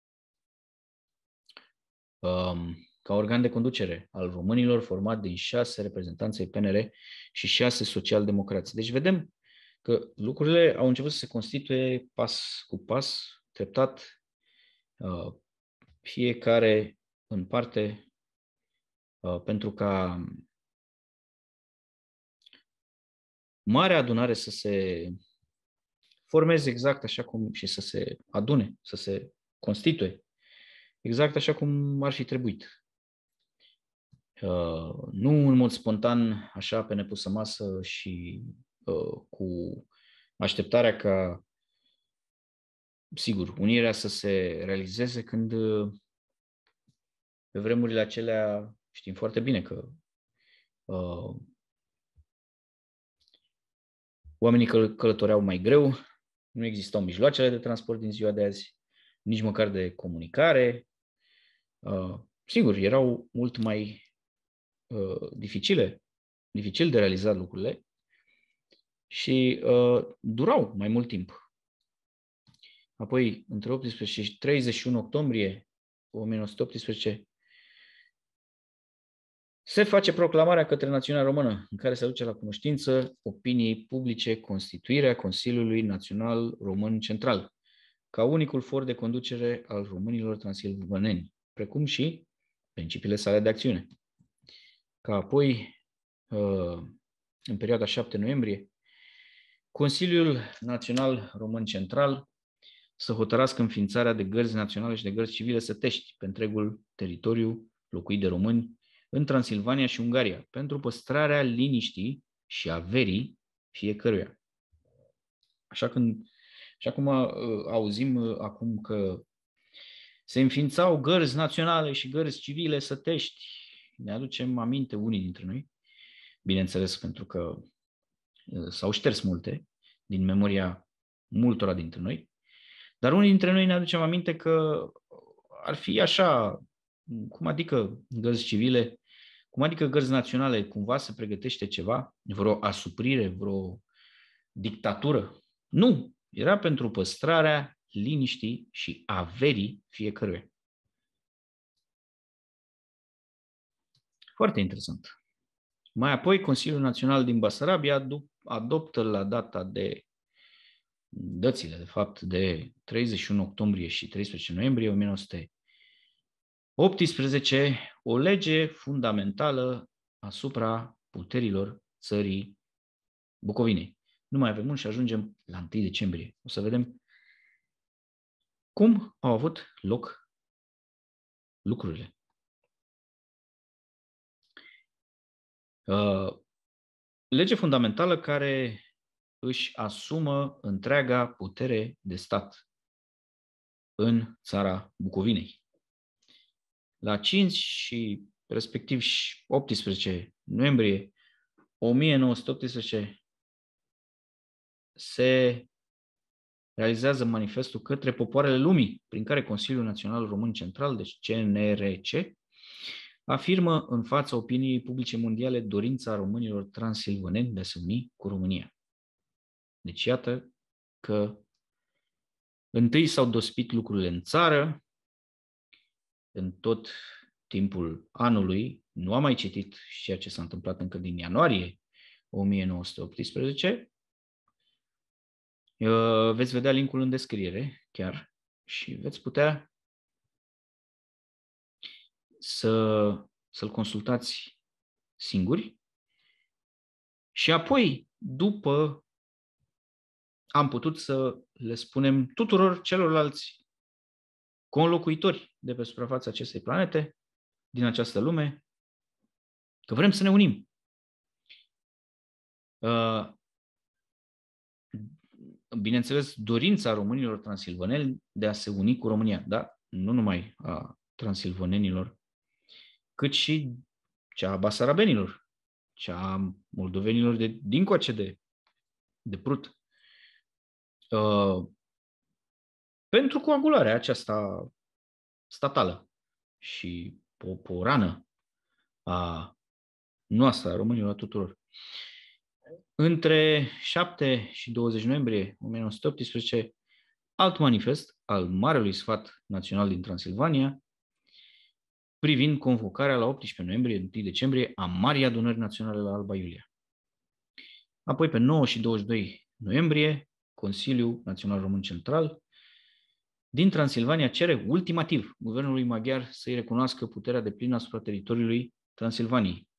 ca organ de conducere al românilor format din șase reprezentanți ai P N R și șase social-democrați. Deci vedem că lucrurile au început să se constituie pas cu pas, treptat, fiecare în parte, pentru ca Marea Adunare să se formeze exact așa cum și să se adune, să se constituie exact așa cum ar fi trebuit. Uh, nu în mod spontan, așa pe nepusă masă și uh, cu așteptarea ca, sigur, unirea să se realizeze când uh, pe vremurile acelea știm foarte bine că uh, oamenii căl- călătoreau mai greu, nu existau mijloacele de transport din ziua de azi, nici măcar de comunicare. Uh, sigur, erau mult mai uh, dificile, dificil de realizat lucrurile și uh, durau mai mult timp. Apoi, între optsprezece și treizeci și unu octombrie o mie nouă sute optsprezece, se face proclamarea către națiunea română, în care se aduce la cunoștință opiniei publice constituirea Consiliului Național Român Central, ca unicul for de conducere al românilor transilvaneni, precum și principiile sale de acțiune. Ca apoi, în perioada șapte noiembrie, Consiliul Național Român Central să hotărască înființarea de gărzi naționale și de gărzi civile sătești pe întregul teritoriu locuit de români în Transilvania și Ungaria, pentru păstrarea liniștii și averii fiecăruia. Așa, când, așa cum a, auzim acum că se înființau gărzi naționale și gărzi civile sătești, ne aducem aminte unii dintre noi, bineînțeles pentru că s-au șters multe din memoria multora dintre noi, dar unii dintre noi ne aducem aminte că ar fi așa, cum adică gărzi civile, cum adică gărzi naționale, cumva se pregătește ceva, vreo asuprire, vreo dictatură? Nu, era pentru păstrarea liniștii și averii fiecăruia. Foarte interesant. Mai apoi, Consiliul Național din Basarabia adoptă la data de dățile, de fapt, de treizeci și unu octombrie și treisprezece noiembrie o mie nouă sute optsprezece, o lege fundamentală asupra puterilor țării Bucovinei. Nu mai avem mult și ajungem la întâi decembrie. O să vedem cum au avut loc lucrurile. Uh, lege fundamentală care își asumă întreaga putere de stat în țara Bucovinei. La cinci și respectiv optsprezece noiembrie o mie nouă sute optsprezece se realizează manifestul către popoarele lumii, prin care Consiliul Național Român Central, deci C N R C, afirmă în fața opiniei publice mondiale dorința românilor transilvaneni de a se uni cu România. Deci iată că întâi s-au dospit lucrurile în țară, în tot timpul anului, nu am mai citit ceea ce s-a întâmplat încă din ianuarie o mie nouă sute optsprezece. Veți vedea linkul în descriere, chiar, și veți putea să, să-l consultați singuri. Și apoi, după, am putut să le spunem tuturor celorlalți conlocuitori de pe suprafața acestei planete, din această lume, că vrem să ne unim. Bineînțeles, dorința românilor transilvaneni de a se uni cu România, da? Nu numai a transilvanenilor, cât și cea a basarabenilor, cea a moldovenilor de dincoace de, de Prut. Uh, pentru coagularea aceasta statală și poporană a noastră, a românilor, a tuturor. Între șapte și douăzeci noiembrie o mie nouă sute optsprezece, alt manifest al Marelui Sfat Național din Transilvania, privind convocarea la optsprezece noiembrie, întâi decembrie, a Marii Adunări Naționale la Alba Iulia. Apoi, pe nouă și douăzeci și doi noiembrie, Consiliul Național Român Central din Transilvania cere ultimativ guvernului maghiar să-i recunoască puterea deplină asupra teritoriului Transilvaniei.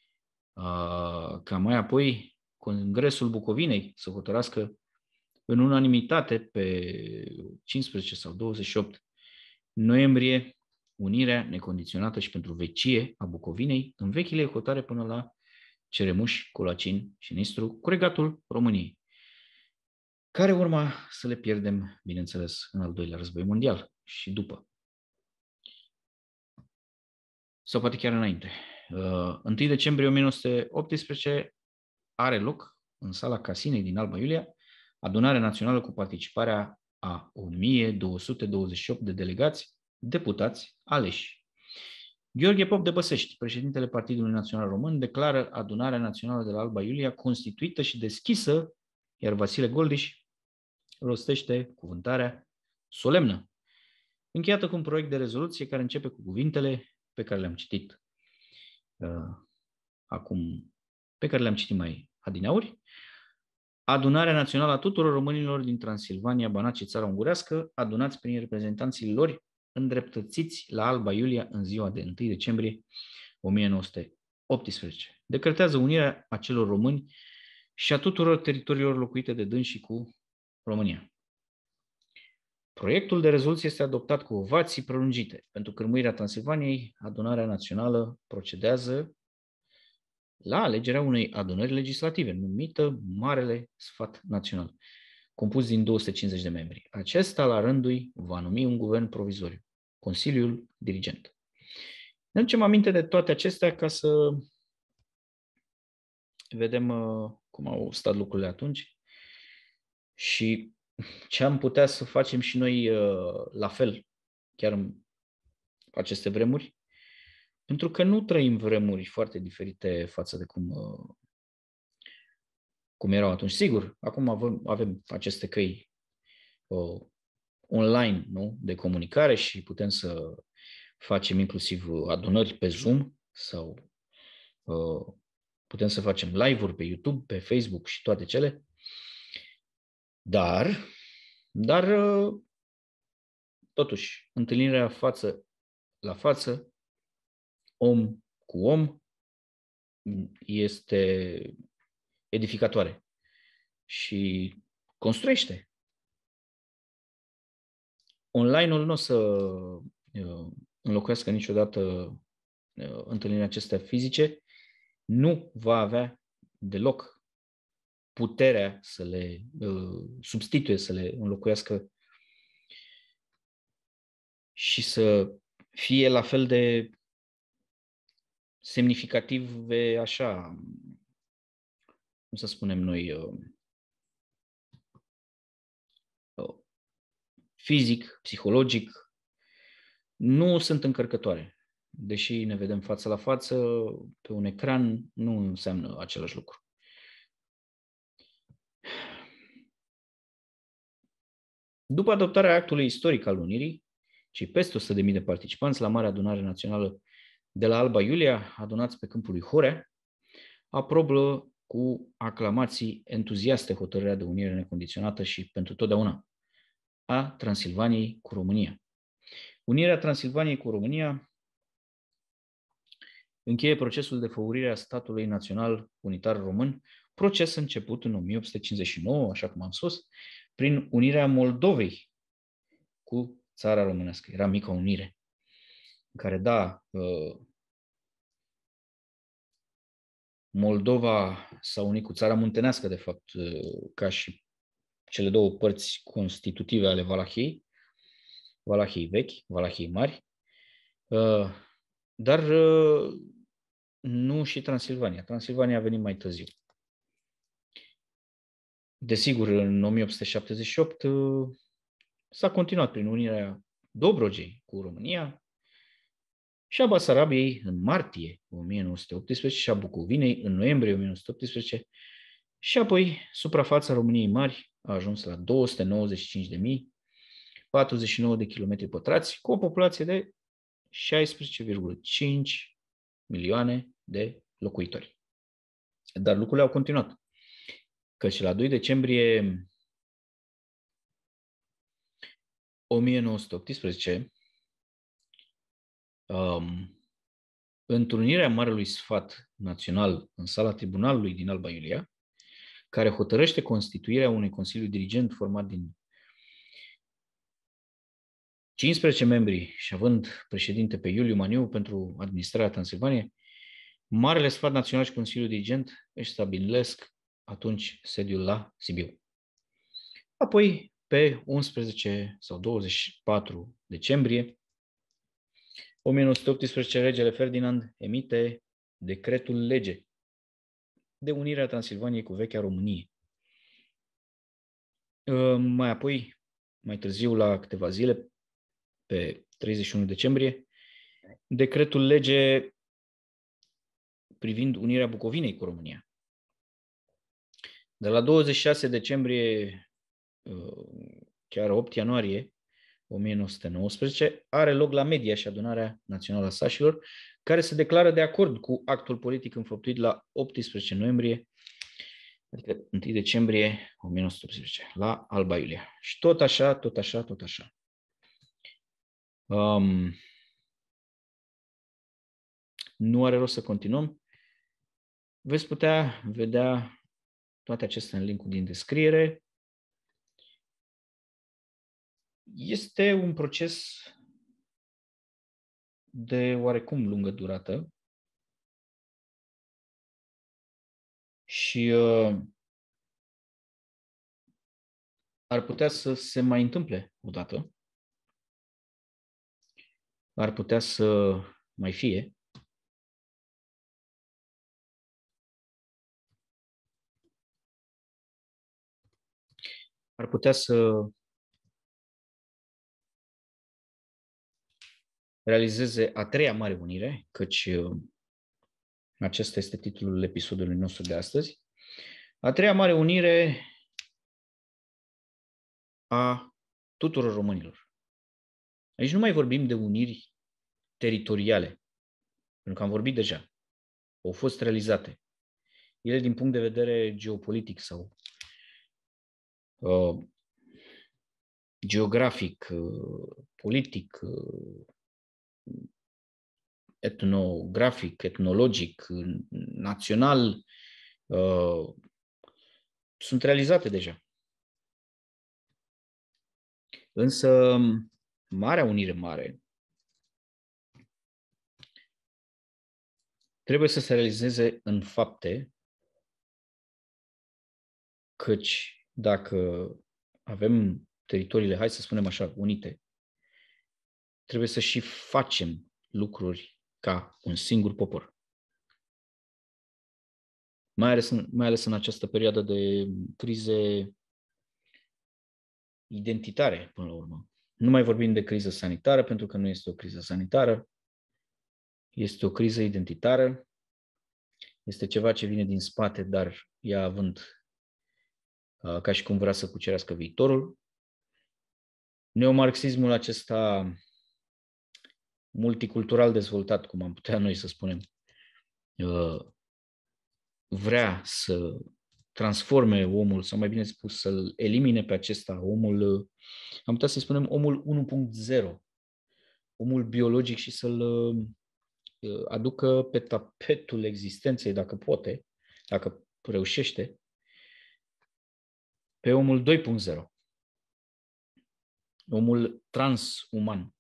Ca mai apoi Congresul Bucovinei să hotărască în unanimitate pe cincisprezece sau douăzeci și opt noiembrie unirea necondiționată și pentru vecie a Bucovinei în vechile hotare până la Ceremuș, Colacin și Nistru cu regatul României, care urma să le pierdem, bineînțeles, în al doilea război mondial și după. Sau poate chiar înainte. întâi decembrie o mie nouă sute optsprezece are loc în sala Casinei din Alba Iulia adunarea națională cu participarea a o mie două sute douăzeci și opt de delegați, deputați aleși. Gheorghe Pop de Băsești, președintele Partidului Național Român, declară adunarea națională de la Alba Iulia constituită și deschisă iar Vasile Goldiș rostește cuvântarea solemnă, încheiată cu un proiect de rezoluție care începe cu cuvintele pe care le-am citit uh, acum, pe care le-am citit mai adineauri. Adunarea Națională a tuturor românilor din Transilvania, Banat și Țara Ungurească, adunați prin reprezentanții lor, îndreptățiți la Alba Iulia în ziua de întâi decembrie o mie nouă sute optsprezece. Decretează unirea acelor români și a tuturor teritoriilor locuite de dânsii cu România. Proiectul de rezoluție este adoptat cu ovații prelungite. Pentru cârmuirea Transilvaniei, Adunarea Națională procedează la alegerea unei adunări legislative, numită Marele Sfat Național, compus din două sute cincizeci de membri. Acesta, la rândul lui, va numi un guvern provizoriu, Consiliul Dirigent. Ne aducem aminte de toate acestea ca să vedem uh, cum au stat lucrurile atunci și ce am putea să facem și noi uh, la fel, chiar în aceste vremuri, pentru că nu trăim vremuri foarte diferite față de cum, uh, cum erau atunci. Sigur, acum avem, avem aceste căi uh, online, nu? De comunicare și putem să facem inclusiv adunări pe Zoom sau uh, putem să facem live-uri pe YouTube, pe Facebook și toate cele. Dar, dar uh, totuși, întâlnirea față la față, om cu om, este edificatoare și construiește. Online-ul nu o să uh, înlocuiască niciodată uh, întâlnirea acestea fizice, nu va avea deloc puterea să le uh, substituie, să le înlocuiască și să fie la fel de semnificative, așa, cum să spunem noi, uh, uh, fizic, psihologic, nu sunt încărcătoare. Deși ne vedem față la față, pe un ecran nu înseamnă același lucru. După adoptarea actului istoric al unirii, cei peste o sută de mii de participanți la Marea Adunare Națională de la Alba Iulia, adunați pe câmpul lui Horea, aprobă cu aclamații entuziaste hotărârea de unire necondiționată și pentru totdeauna a Transilvaniei cu România. Unirea Transilvaniei cu România încheie procesul de făurire a statului național unitar român, proces început în o mie opt sute cincizeci și nouă, așa cum am spus, prin unirea Moldovei cu țara românească. Era mica unire, în care, da, Moldova s-a unit cu țara muntenească, de fapt, ca și cele două părți constitutive ale Valahiei, Valahiei vechi, Valahiei mari, dar nu și Transilvania. Transilvania a venit mai târziu. Desigur, în o mie opt sute șaptezeci și opt s-a continuat prin unirea Dobrogei cu România și a Basarabiei în martie o mie nouă sute optsprezece și a Bucovinei în noiembrie o mie nouă sute optsprezece și apoi suprafața României Mari a ajuns la două sute nouăzeci și cinci de mii patruzeci și nouă de kilometri pătrați cu o populație de șaisprezece virgulă cinci milioane de locuitori. Dar lucrurile au continuat, căci la doi decembrie o mie nouă sute optsprezece, um, întrunirea Marelui Sfat Național în sala tribunalului din Alba Iulia, care hotărăște constituirea unui Consiliu Dirigent format din cincisprezece membri și având președinte pe Iuliu Maniu pentru administrarea Transilvaniei, Marele Sfat Național și Consiliul Dirigent își stabilesc atunci sediul la Sibiu. Apoi, pe unsprezece sau douăzeci și patru decembrie o mie nouă sute optsprezece, regele Ferdinand emite decretul lege de unire a Transilvaniei cu vechea Românie. Mai apoi, mai târziu, la câteva zile, pe treizeci și unu decembrie, decretul lege privind unirea Bucovinei cu România. De la douăzeci și șase decembrie, chiar opt ianuarie o mie nouă sute nouăsprezece, are loc la Media și Adunarea Națională a Sașilor, care se declară de acord cu actul politic înfăptuit la optsprezece noiembrie, adică întâi decembrie o mie nouă sute optsprezece, la Alba Iulia. Și tot așa, tot așa, tot așa. Um, nu are rost să continuăm. Veți putea vedea toate acestea în linkul din descriere. Este un proces de oarecum lungă durată și uh, ar putea să se mai întâmple odată. Ar putea să mai fie. Ar putea să realizeze a treia mare unire, căci uh, acesta este titlul episodului nostru de astăzi. A treia mare unire a tuturor românilor. Aici nu mai vorbim de uniri teritoriale, pentru că am vorbit deja. Au fost realizate. Ele din punct de vedere geopolitic sau uh, geografic, uh, politic, uh, etnografic, etnologic, național, uh, sunt realizate deja. Însă, Marea Unire Mare trebuie să se realizeze în fapte, căci dacă avem teritoriile, hai să spunem așa, unite, trebuie să și facem lucruri ca un singur popor. Mai ales în, mai ales în această perioadă de crize identitare, până la urmă. Nu mai vorbim de criză sanitară, pentru că nu este o criză sanitară, este o criză identitară, este ceva ce vine din spate, dar ea având ca și cum vrea să cucerească viitorul. Neomarxismul acesta multicultural dezvoltat, cum am putea noi să spunem, vrea să transforme omul, sau mai bine spus, să-l elimine pe acesta, omul, am putea să-i spunem omul unu punct zero, omul biologic, și să-l aducă pe tapetul existenței, dacă poate, dacă reușește, pe omul doi punct zero, omul transuman,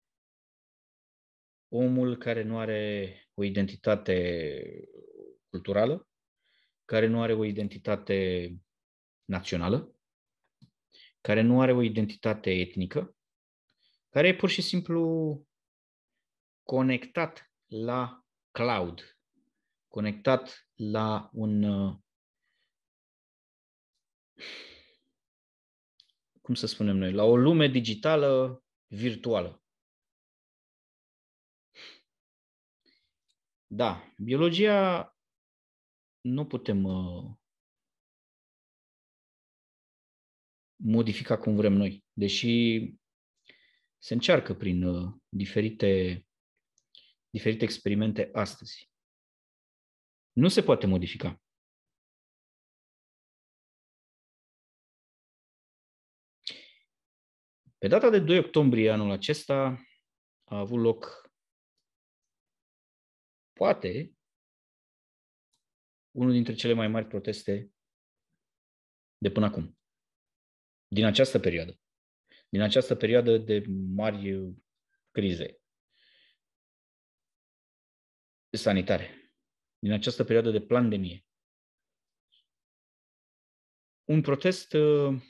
omul care nu are o identitate culturală, care nu are o identitate națională, care nu are o identitate etnică, care e pur și simplu conectat la cloud, conectat la un, cum să spunem noi, la o lume digitală virtuală. Da, biologia nu putem uh, modifica cum vrem noi, deși se încearcă prin uh, diferite, diferite experimente astăzi. Nu se poate modifica. Pe data de doi octombrie anul acesta a avut loc, poate, unul dintre cele mai mari proteste de până acum, din această perioadă, din această perioadă de mari crize sanitare, din această perioadă de pandemie. Un protest uh,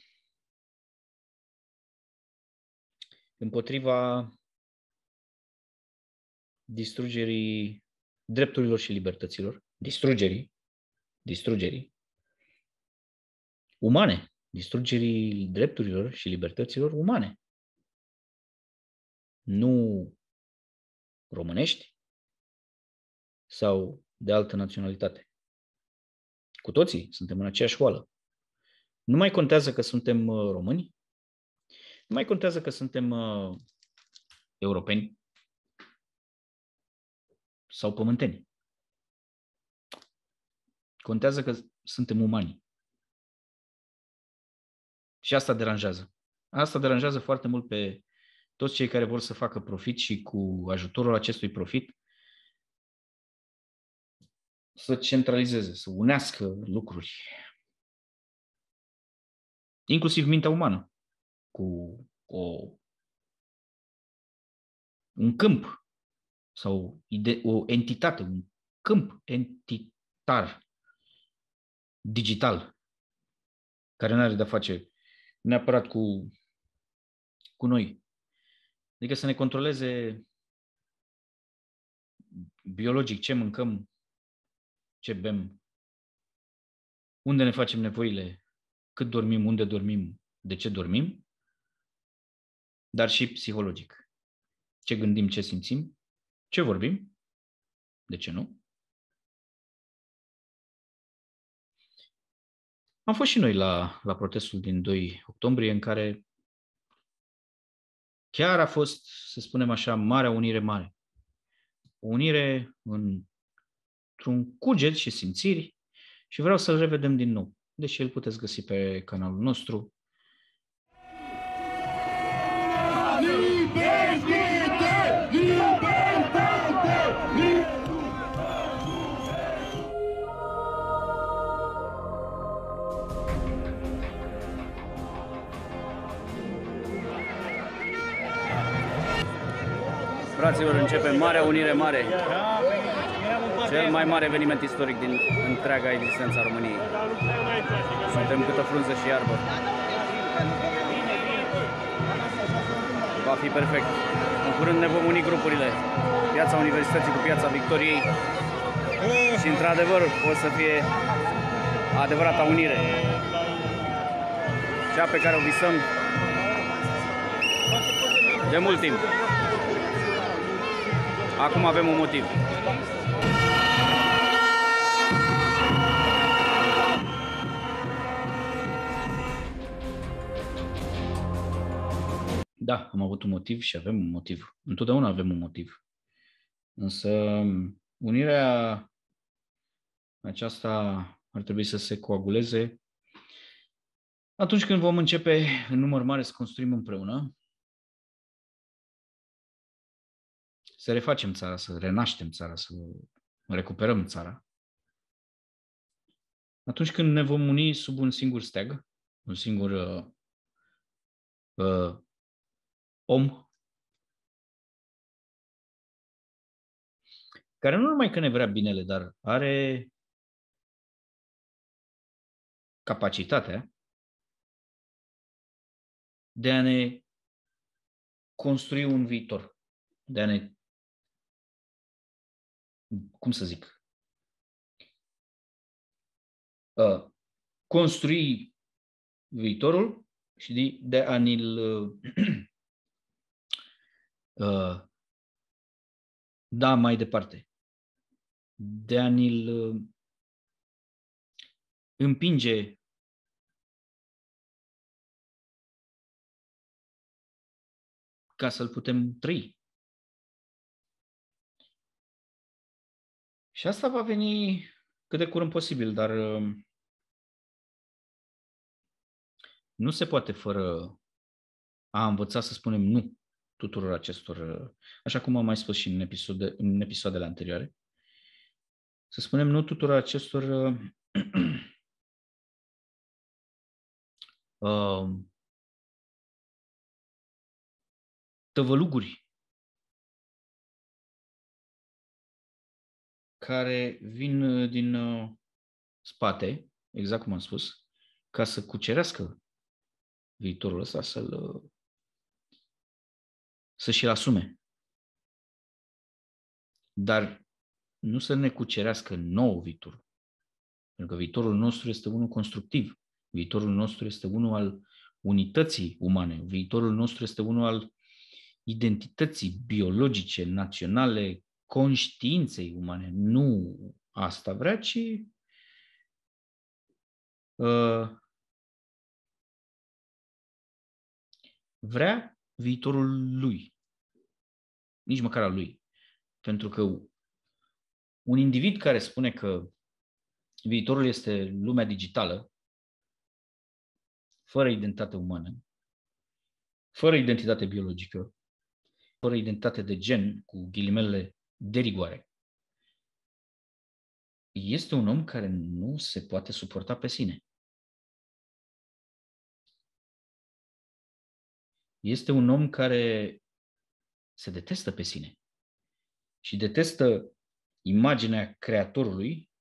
împotriva distrugerii drepturilor și libertăților, distrugerii, distrugerii umane, distrugerii drepturilor și libertăților umane. Nu românești sau de altă naționalitate. Cu toții suntem în aceeași oală. Nu mai contează că suntem uh, români, nu mai contează că suntem uh, europeni sau pământeni. Contează că suntem umani. Și asta deranjează. Asta deranjează foarte mult pe toți cei care vor să facă profit și cu ajutorul acestui profit să centralizeze, să unească lucruri. Inclusiv mintea umană cu o, un câmp sau ide- o entitate, un câmp entitar digital care nu are de-a face neapărat cu, cu noi. Adică să ne controleze biologic ce mâncăm, ce bem, unde ne facem nevoile, cât dormim, unde dormim, de ce dormim, dar și psihologic. Ce gândim, ce simțim, ce vorbim, de ce nu. Am fost și noi la, la protestul din doi octombrie, în care chiar a fost, să spunem așa, marea unire mare. O unire într-un cuget și simțiri și vreau să-l revedem din nou. Deși îl puteți găsi pe canalul nostru. Fraților, începe Marea Unire Mare, cel mai mare eveniment istoric din întreaga existență a României. Suntem câtă frunză și iarbă. Va fi perfect. În curând ne vom uni grupurile, Piața Universității cu Piața Victoriei și, într-adevăr, o să fie adevărata unire. Cea pe care o visăm de mult timp. Acum avem un motiv. Da, am avut un motiv și avem un motiv. Întotdeauna avem un motiv. Însă unirea aceasta ar trebui să se coaguleze atunci când vom începe în număr mare să construim împreună, să refacem țara, să renaștem țara, să recuperăm țara. Atunci când ne vom uni sub un singur steag, un singur uh, uh, om, care nu numai că ne vrea binele, dar are capacitatea de a ne construi un viitor, de a ne, cum să zic, uh, construi viitorul și de, de a ne-l uh, da mai departe, de a ne-l uh, împinge ca să-l putem trăi. Și asta va veni cât de curând posibil, dar uh, nu se poate fără a învăța să spunem nu tuturor acestor, uh, așa cum am mai spus și în, episode, în episoadele anterioare, să spunem nu tuturor acestor uh, uh, tăvăluguri care vin din uh, spate, exact cum am spus, ca să cucerească viitorul ăsta, să-l, uh, să și-l asume. Dar nu să ne cucerească nou viitorul. Pentru că viitorul nostru este unul constructiv. Viitorul nostru este unul al unității umane. Viitorul nostru este unul al identității biologice, naționale, conștiinței umane. Nu asta vrea, ci uh, vrea viitorul lui, nici măcar al lui. Pentru că un individ care spune că viitorul este lumea digitală, fără identitate umană, fără identitate biologică, fără identitate de gen, cu ghilimele de rigoare, este un om care nu se poate suporta pe sine. Este un om care se detestă pe sine și detestă imaginea Creatorului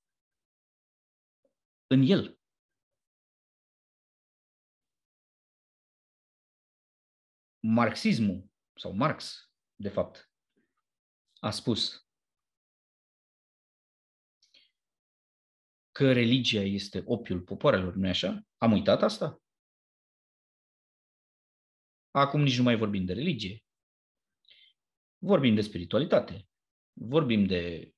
în el. Marxismul, sau Marx, de fapt, a spus că religia este opiul popoarelor, nu-i așa? Am uitat asta? Acum nici nu mai vorbim de religie. Vorbim de spiritualitate. Vorbim de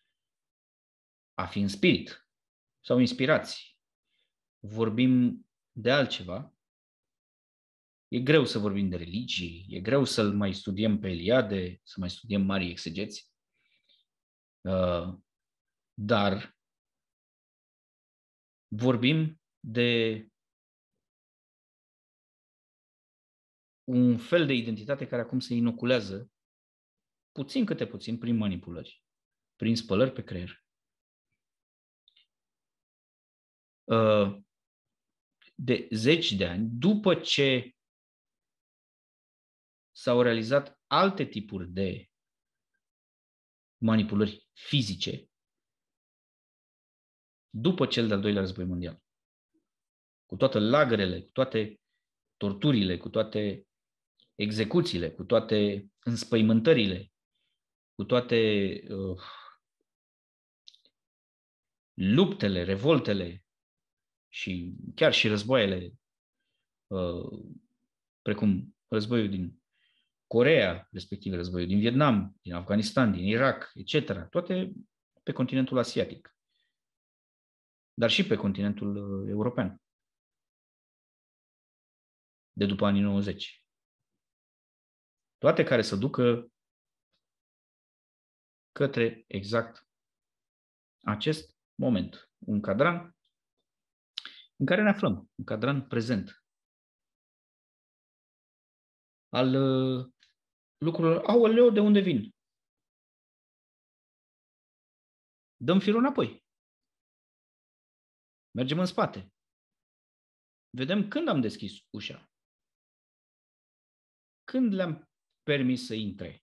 a fi în spirit sau inspirați. Vorbim de altceva. E greu să vorbim de religie, e greu să-l mai studiem pe Eliade, să mai studiem mari exegeți. Uh, dar vorbim de un fel de identitate care acum se inoculează puțin câte puțin prin manipulări, prin spălări pe creier. De zeci de ani, după ce s-au realizat alte tipuri de manipulări fizice, după cel de-al doilea război mondial, cu toate lagărele, cu toate torturile, cu toate execuțiile, cu toate înspăimântările, cu toate uh, luptele, revoltele și chiar și războaiele, uh, precum războiul din Coreea, respectiv războiul din Vietnam, din Afganistan, din Irak, et cetera, toate pe continentul asiatic, dar și pe continentul uh, european, de după anii nouăzeci. Toate care să ducă către exact acest moment, un cadran în care ne aflăm, un cadran prezent al uh, lucrurilor. Aoleu, de unde vin? Dăm firul înapoi. Mergem în spate. Vedem când am deschis ușa. Când le-am permis să intre.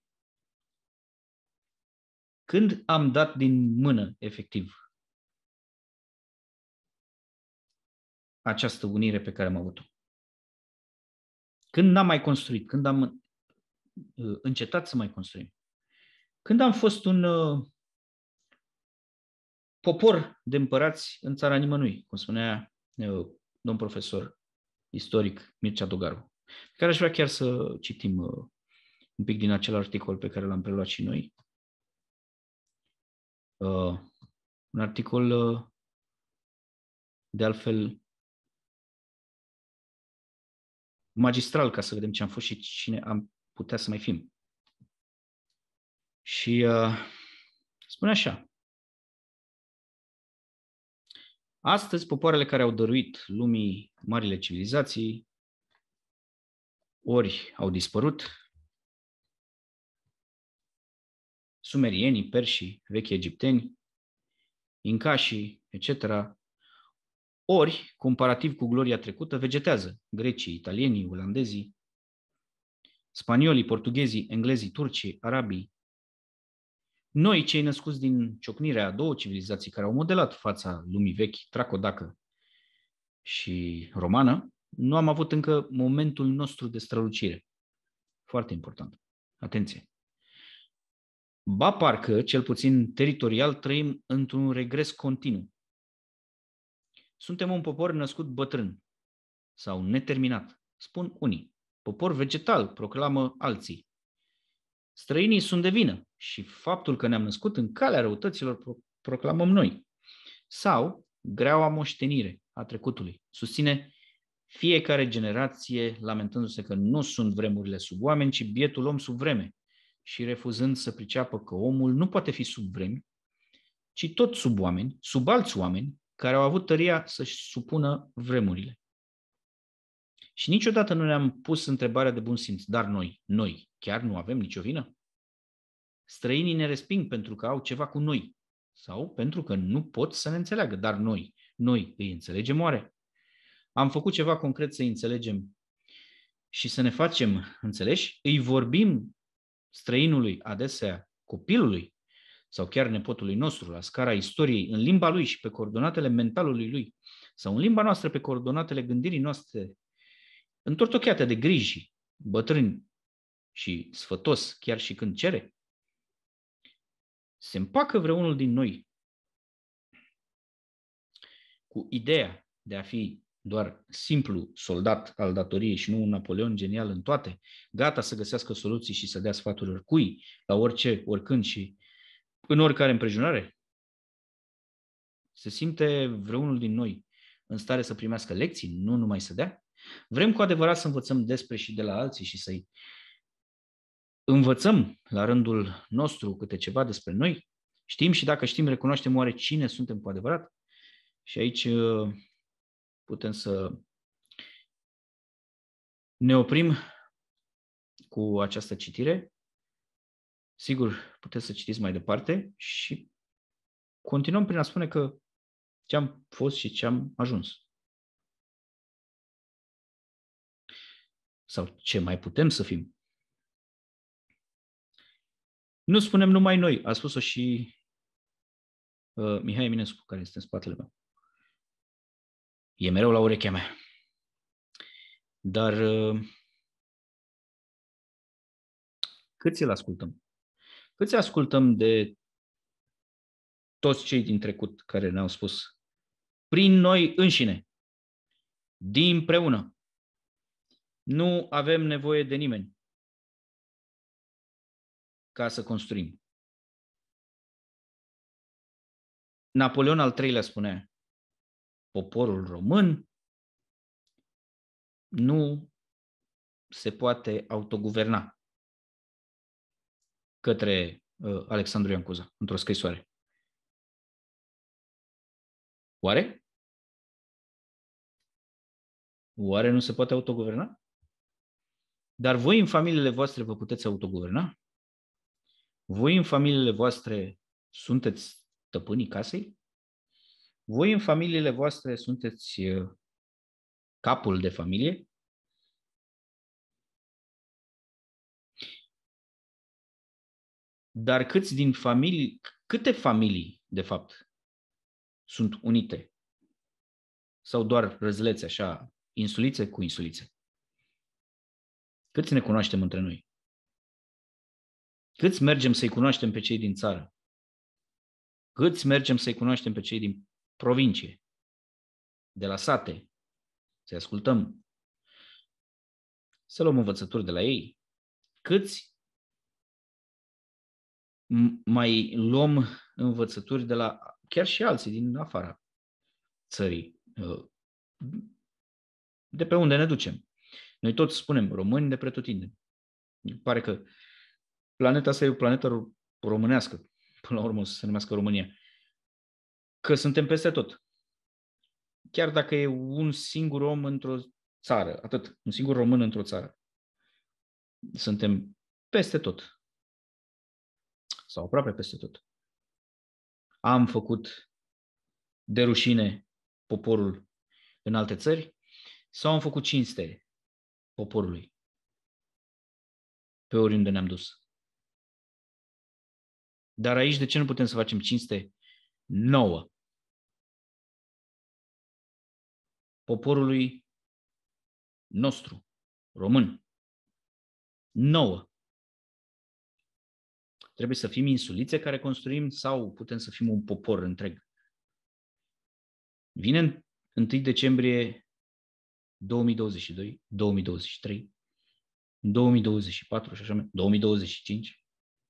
Când am dat din mână, efectiv, această unire pe care am avut-o. Când n-am mai construit, când am uh, încetat să mai construim. Când am fost un uh, popor de împărați în țara nimănui, cum spunea uh, domn profesor istoric Mircea Dogaru, care aș vrea chiar să citim uh, un pic din acel articol pe care l-am preluat și noi. Uh, un articol uh, de altfel magistral, ca să vedem ce am fost și cine am putea să mai fim. Și uh, spune așa: astăzi, popoarele care au dăruit lumii marile civilizații ori au dispărut, sumerienii, perșii, vechi egipteni, incașii, et cetera, ori, comparativ cu gloria trecută, vegetează grecii, italienii, olandezii, spaniolii, portughezii, englezii, turcii, arabii. Noi, cei născuți din ciocnirea a două civilizații care au modelat fața lumii vechi, tracodacă și romană, nu am avut încă momentul nostru de strălucire. Foarte important. Atenție! Ba parcă, cel puțin teritorial, trăim într-un regres continuu. Suntem un popor născut bătrân sau neterminat, spun unii. Popor vegetal, proclamă alții. Străinii sunt de vină și faptul că ne-am născut în calea răutăților pro- proclamăm noi. Sau greaua moștenire a trecutului, susține Fiecare generație lamentându-se că nu sunt vremurile sub oameni, ci bietul om sub vreme, și refuzând să priceapă că omul nu poate fi sub vremi, ci tot sub oameni, sub alți oameni, care au avut tăria să-și supună vremurile. Și niciodată nu ne-am pus întrebarea de bun simț, dar noi, noi, chiar nu avem nicio vină? Străinii ne resping pentru că au ceva cu noi sau pentru că nu pot să ne înțeleagă, dar noi, noi îi înțelegem oare? Am făcut ceva concret să îi înțelegem și să ne facem înțeleși? Îi vorbim străinului, adesea copilului sau chiar nepotului nostru, la scara istoriei, în limba lui și pe coordonatele mentalului lui, sau în limba noastră pe coordonatele gândirii noastre, întortocheate de griji, bătrâni și sfătos, chiar și când cere? Se împacă vreunul din noi cu ideea de a fi doar simplu soldat al datoriei și nu un Napoleon genial în toate, gata să găsească soluții și să dea sfaturi oricui, la orice, oricând și în oricare împrejurare? Se simte vreunul din noi în stare să primească lecții, nu numai să dea? Vrem cu adevărat să învățăm despre și de la alții și să-i învățăm la rândul nostru câte ceva despre noi? Știm și dacă știm, recunoaștem oare cine suntem cu adevărat? Și aici putem să ne oprim cu această citire. Sigur, puteți să citiți mai departe și continuăm prin a spune că ce am fost și ce am ajuns. Sau ce mai putem să fim. Nu spunem numai noi, a spus-o și uh, Mihai Eminescu, care este în spatele meu. E mereu la urechea mea. Dar uh, câți îl ascultăm? Câți ascultăm de toți cei din trecut care ne-au spus prin noi înșine, dinpreună, nu avem nevoie de nimeni ca să construim. Napoleon al treilea spunea, poporul român nu se poate autoguverna, către uh, Alexandru Ioan Cuza, într-o scrisoare. Oare? Oare nu se poate autoguverna? Dar voi în familiile voastre vă puteți autoguverna? Voi în familiile voastre sunteți stăpânii casei? Voi în familiile voastre sunteți capul de familie? Dar câți din familii, câte familii, de fapt, sunt unite? Sau doar răzlețe, așa, insulițe cu insulițe? Câți ne cunoaștem între noi? Câți mergem să-i cunoaștem pe cei din țară? Câți mergem să-i cunoaștem pe cei din provincie, de la sate, să-i ascultăm, să luăm învățături de la ei? Câți mai luăm învățături de la chiar și alții din afara țării? De pe unde ne ducem? Noi toți spunem români de pretutindeni. Pare că planeta asta e o planetă românească, până la urmă să se numească România. Că suntem peste tot. Chiar dacă e un singur om într-o țară, atât, un singur român într-o țară. Suntem peste tot. Sau aproape peste tot. Am făcut de rușine poporul în alte țări sau am făcut cinste poporului pe oriunde ne-am dus? Dar aici de ce nu putem să facem cinste nouă? Poporului nostru, român. Nouă. Trebuie să fim insulițe care construim sau putem să fim un popor întreg? Vine întâi decembrie două mii douăzeci și doi, două mii douăzeci și trei, două mii douăzeci și patru și așa mai, două mii douăzeci și cinci.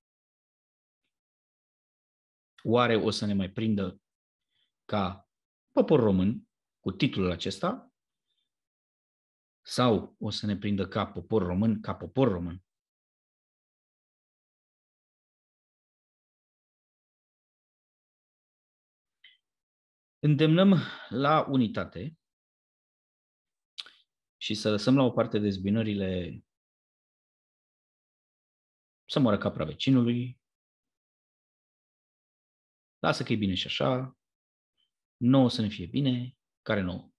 Oare o să ne mai prindă ca popor român cu titlul acesta Sau o să ne prindă ca popor român, ca popor român. Îndemnăm la unitate și să lăsăm la o parte dezbinările, să moară capra vecinului, lasă că e bine și așa, nouă să ne fie bine, care nouă?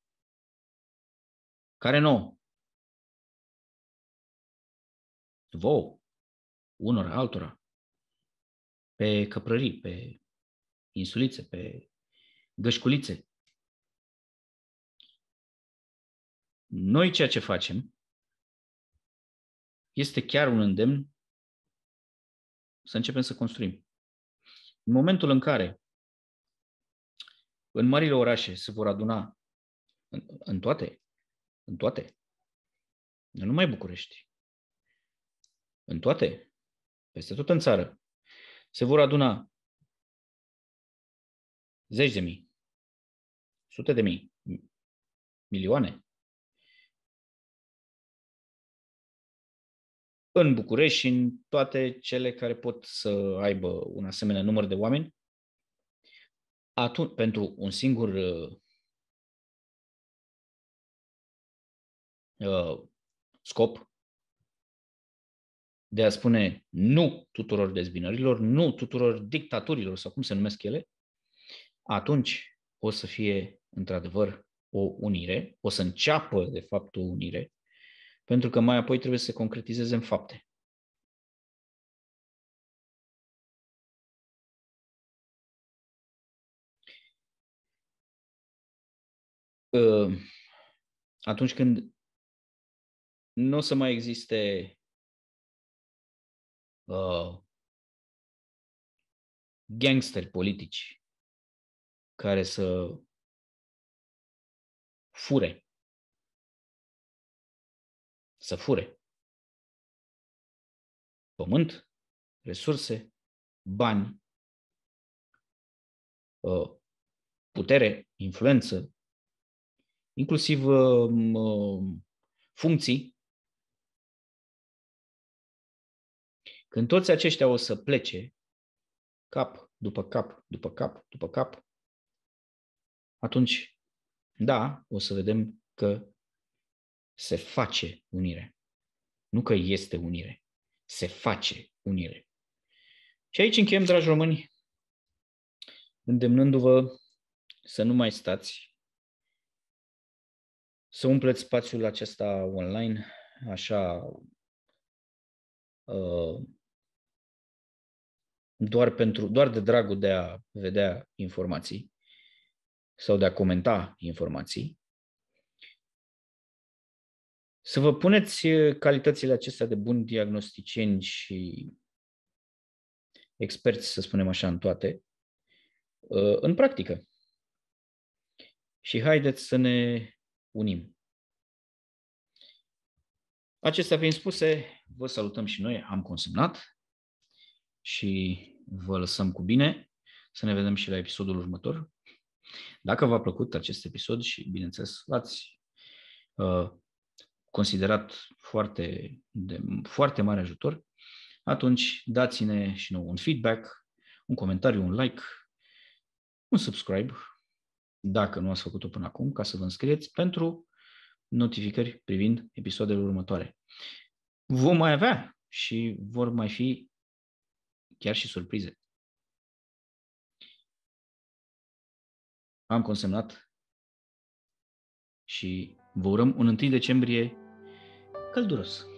Care nouă? Vouă, unora, altora, pe căprării, pe insulițe, pe gășculițe. Noi ceea ce facem este chiar un îndemn să începem să construim. În momentul în care în marile orașe se vor aduna în, în toate, în toate, nu numai București, în toate, peste tot în țară, se vor aduna zeci de mii, sute de mii, milioane. În București și în toate cele care pot să aibă un asemenea număr de oameni, atunci, pentru un singur uh, uh, scop de a spune nu tuturor dezbinărilor, nu tuturor dictaturilor sau cum se numesc ele, atunci o să fie într-adevăr o unire, o să înceapă de fapt o unire, pentru că mai apoi trebuie să se concretizeze în fapte. Uh, atunci când nu o să mai existe uh, gangsteri politici care să fure, să fure pământ, resurse, bani, uh, putere, influență, inclusiv uh, funcții. Când toți aceștia o să plece, cap după cap, după cap, după cap, atunci, da, o să vedem că se face unire. Nu că este unire. Se face unire. Și aici încheiem, dragi români, îndemnându-vă să nu mai stați, să umpleți spațiul acesta online, așa, uh, doar, pentru, doar de dragul de a vedea informații sau de a comenta informații. Să vă puneți calitățile acestea de buni diagnosticieni și experți, să spunem așa, în toate, în practică. Și haideți să ne unim. Acestea fiind spuse, vă salutăm și noi, am consemnat și vă lăsăm cu bine. Să ne vedem și la episodul următor. Dacă v-a plăcut acest episod și, bineînțeles, l-ați uh, considerat foarte, de foarte mare ajutor, atunci dați-ne și nouă un feedback, un comentariu, un like, un subscribe, dacă nu ați făcut-o până acum, ca să vă înscrieți pentru notificări privind episoadele următoare. Vom mai avea și vor mai fi chiar și surprize. Am consemnat și vă urăm un întâi decembrie călduros.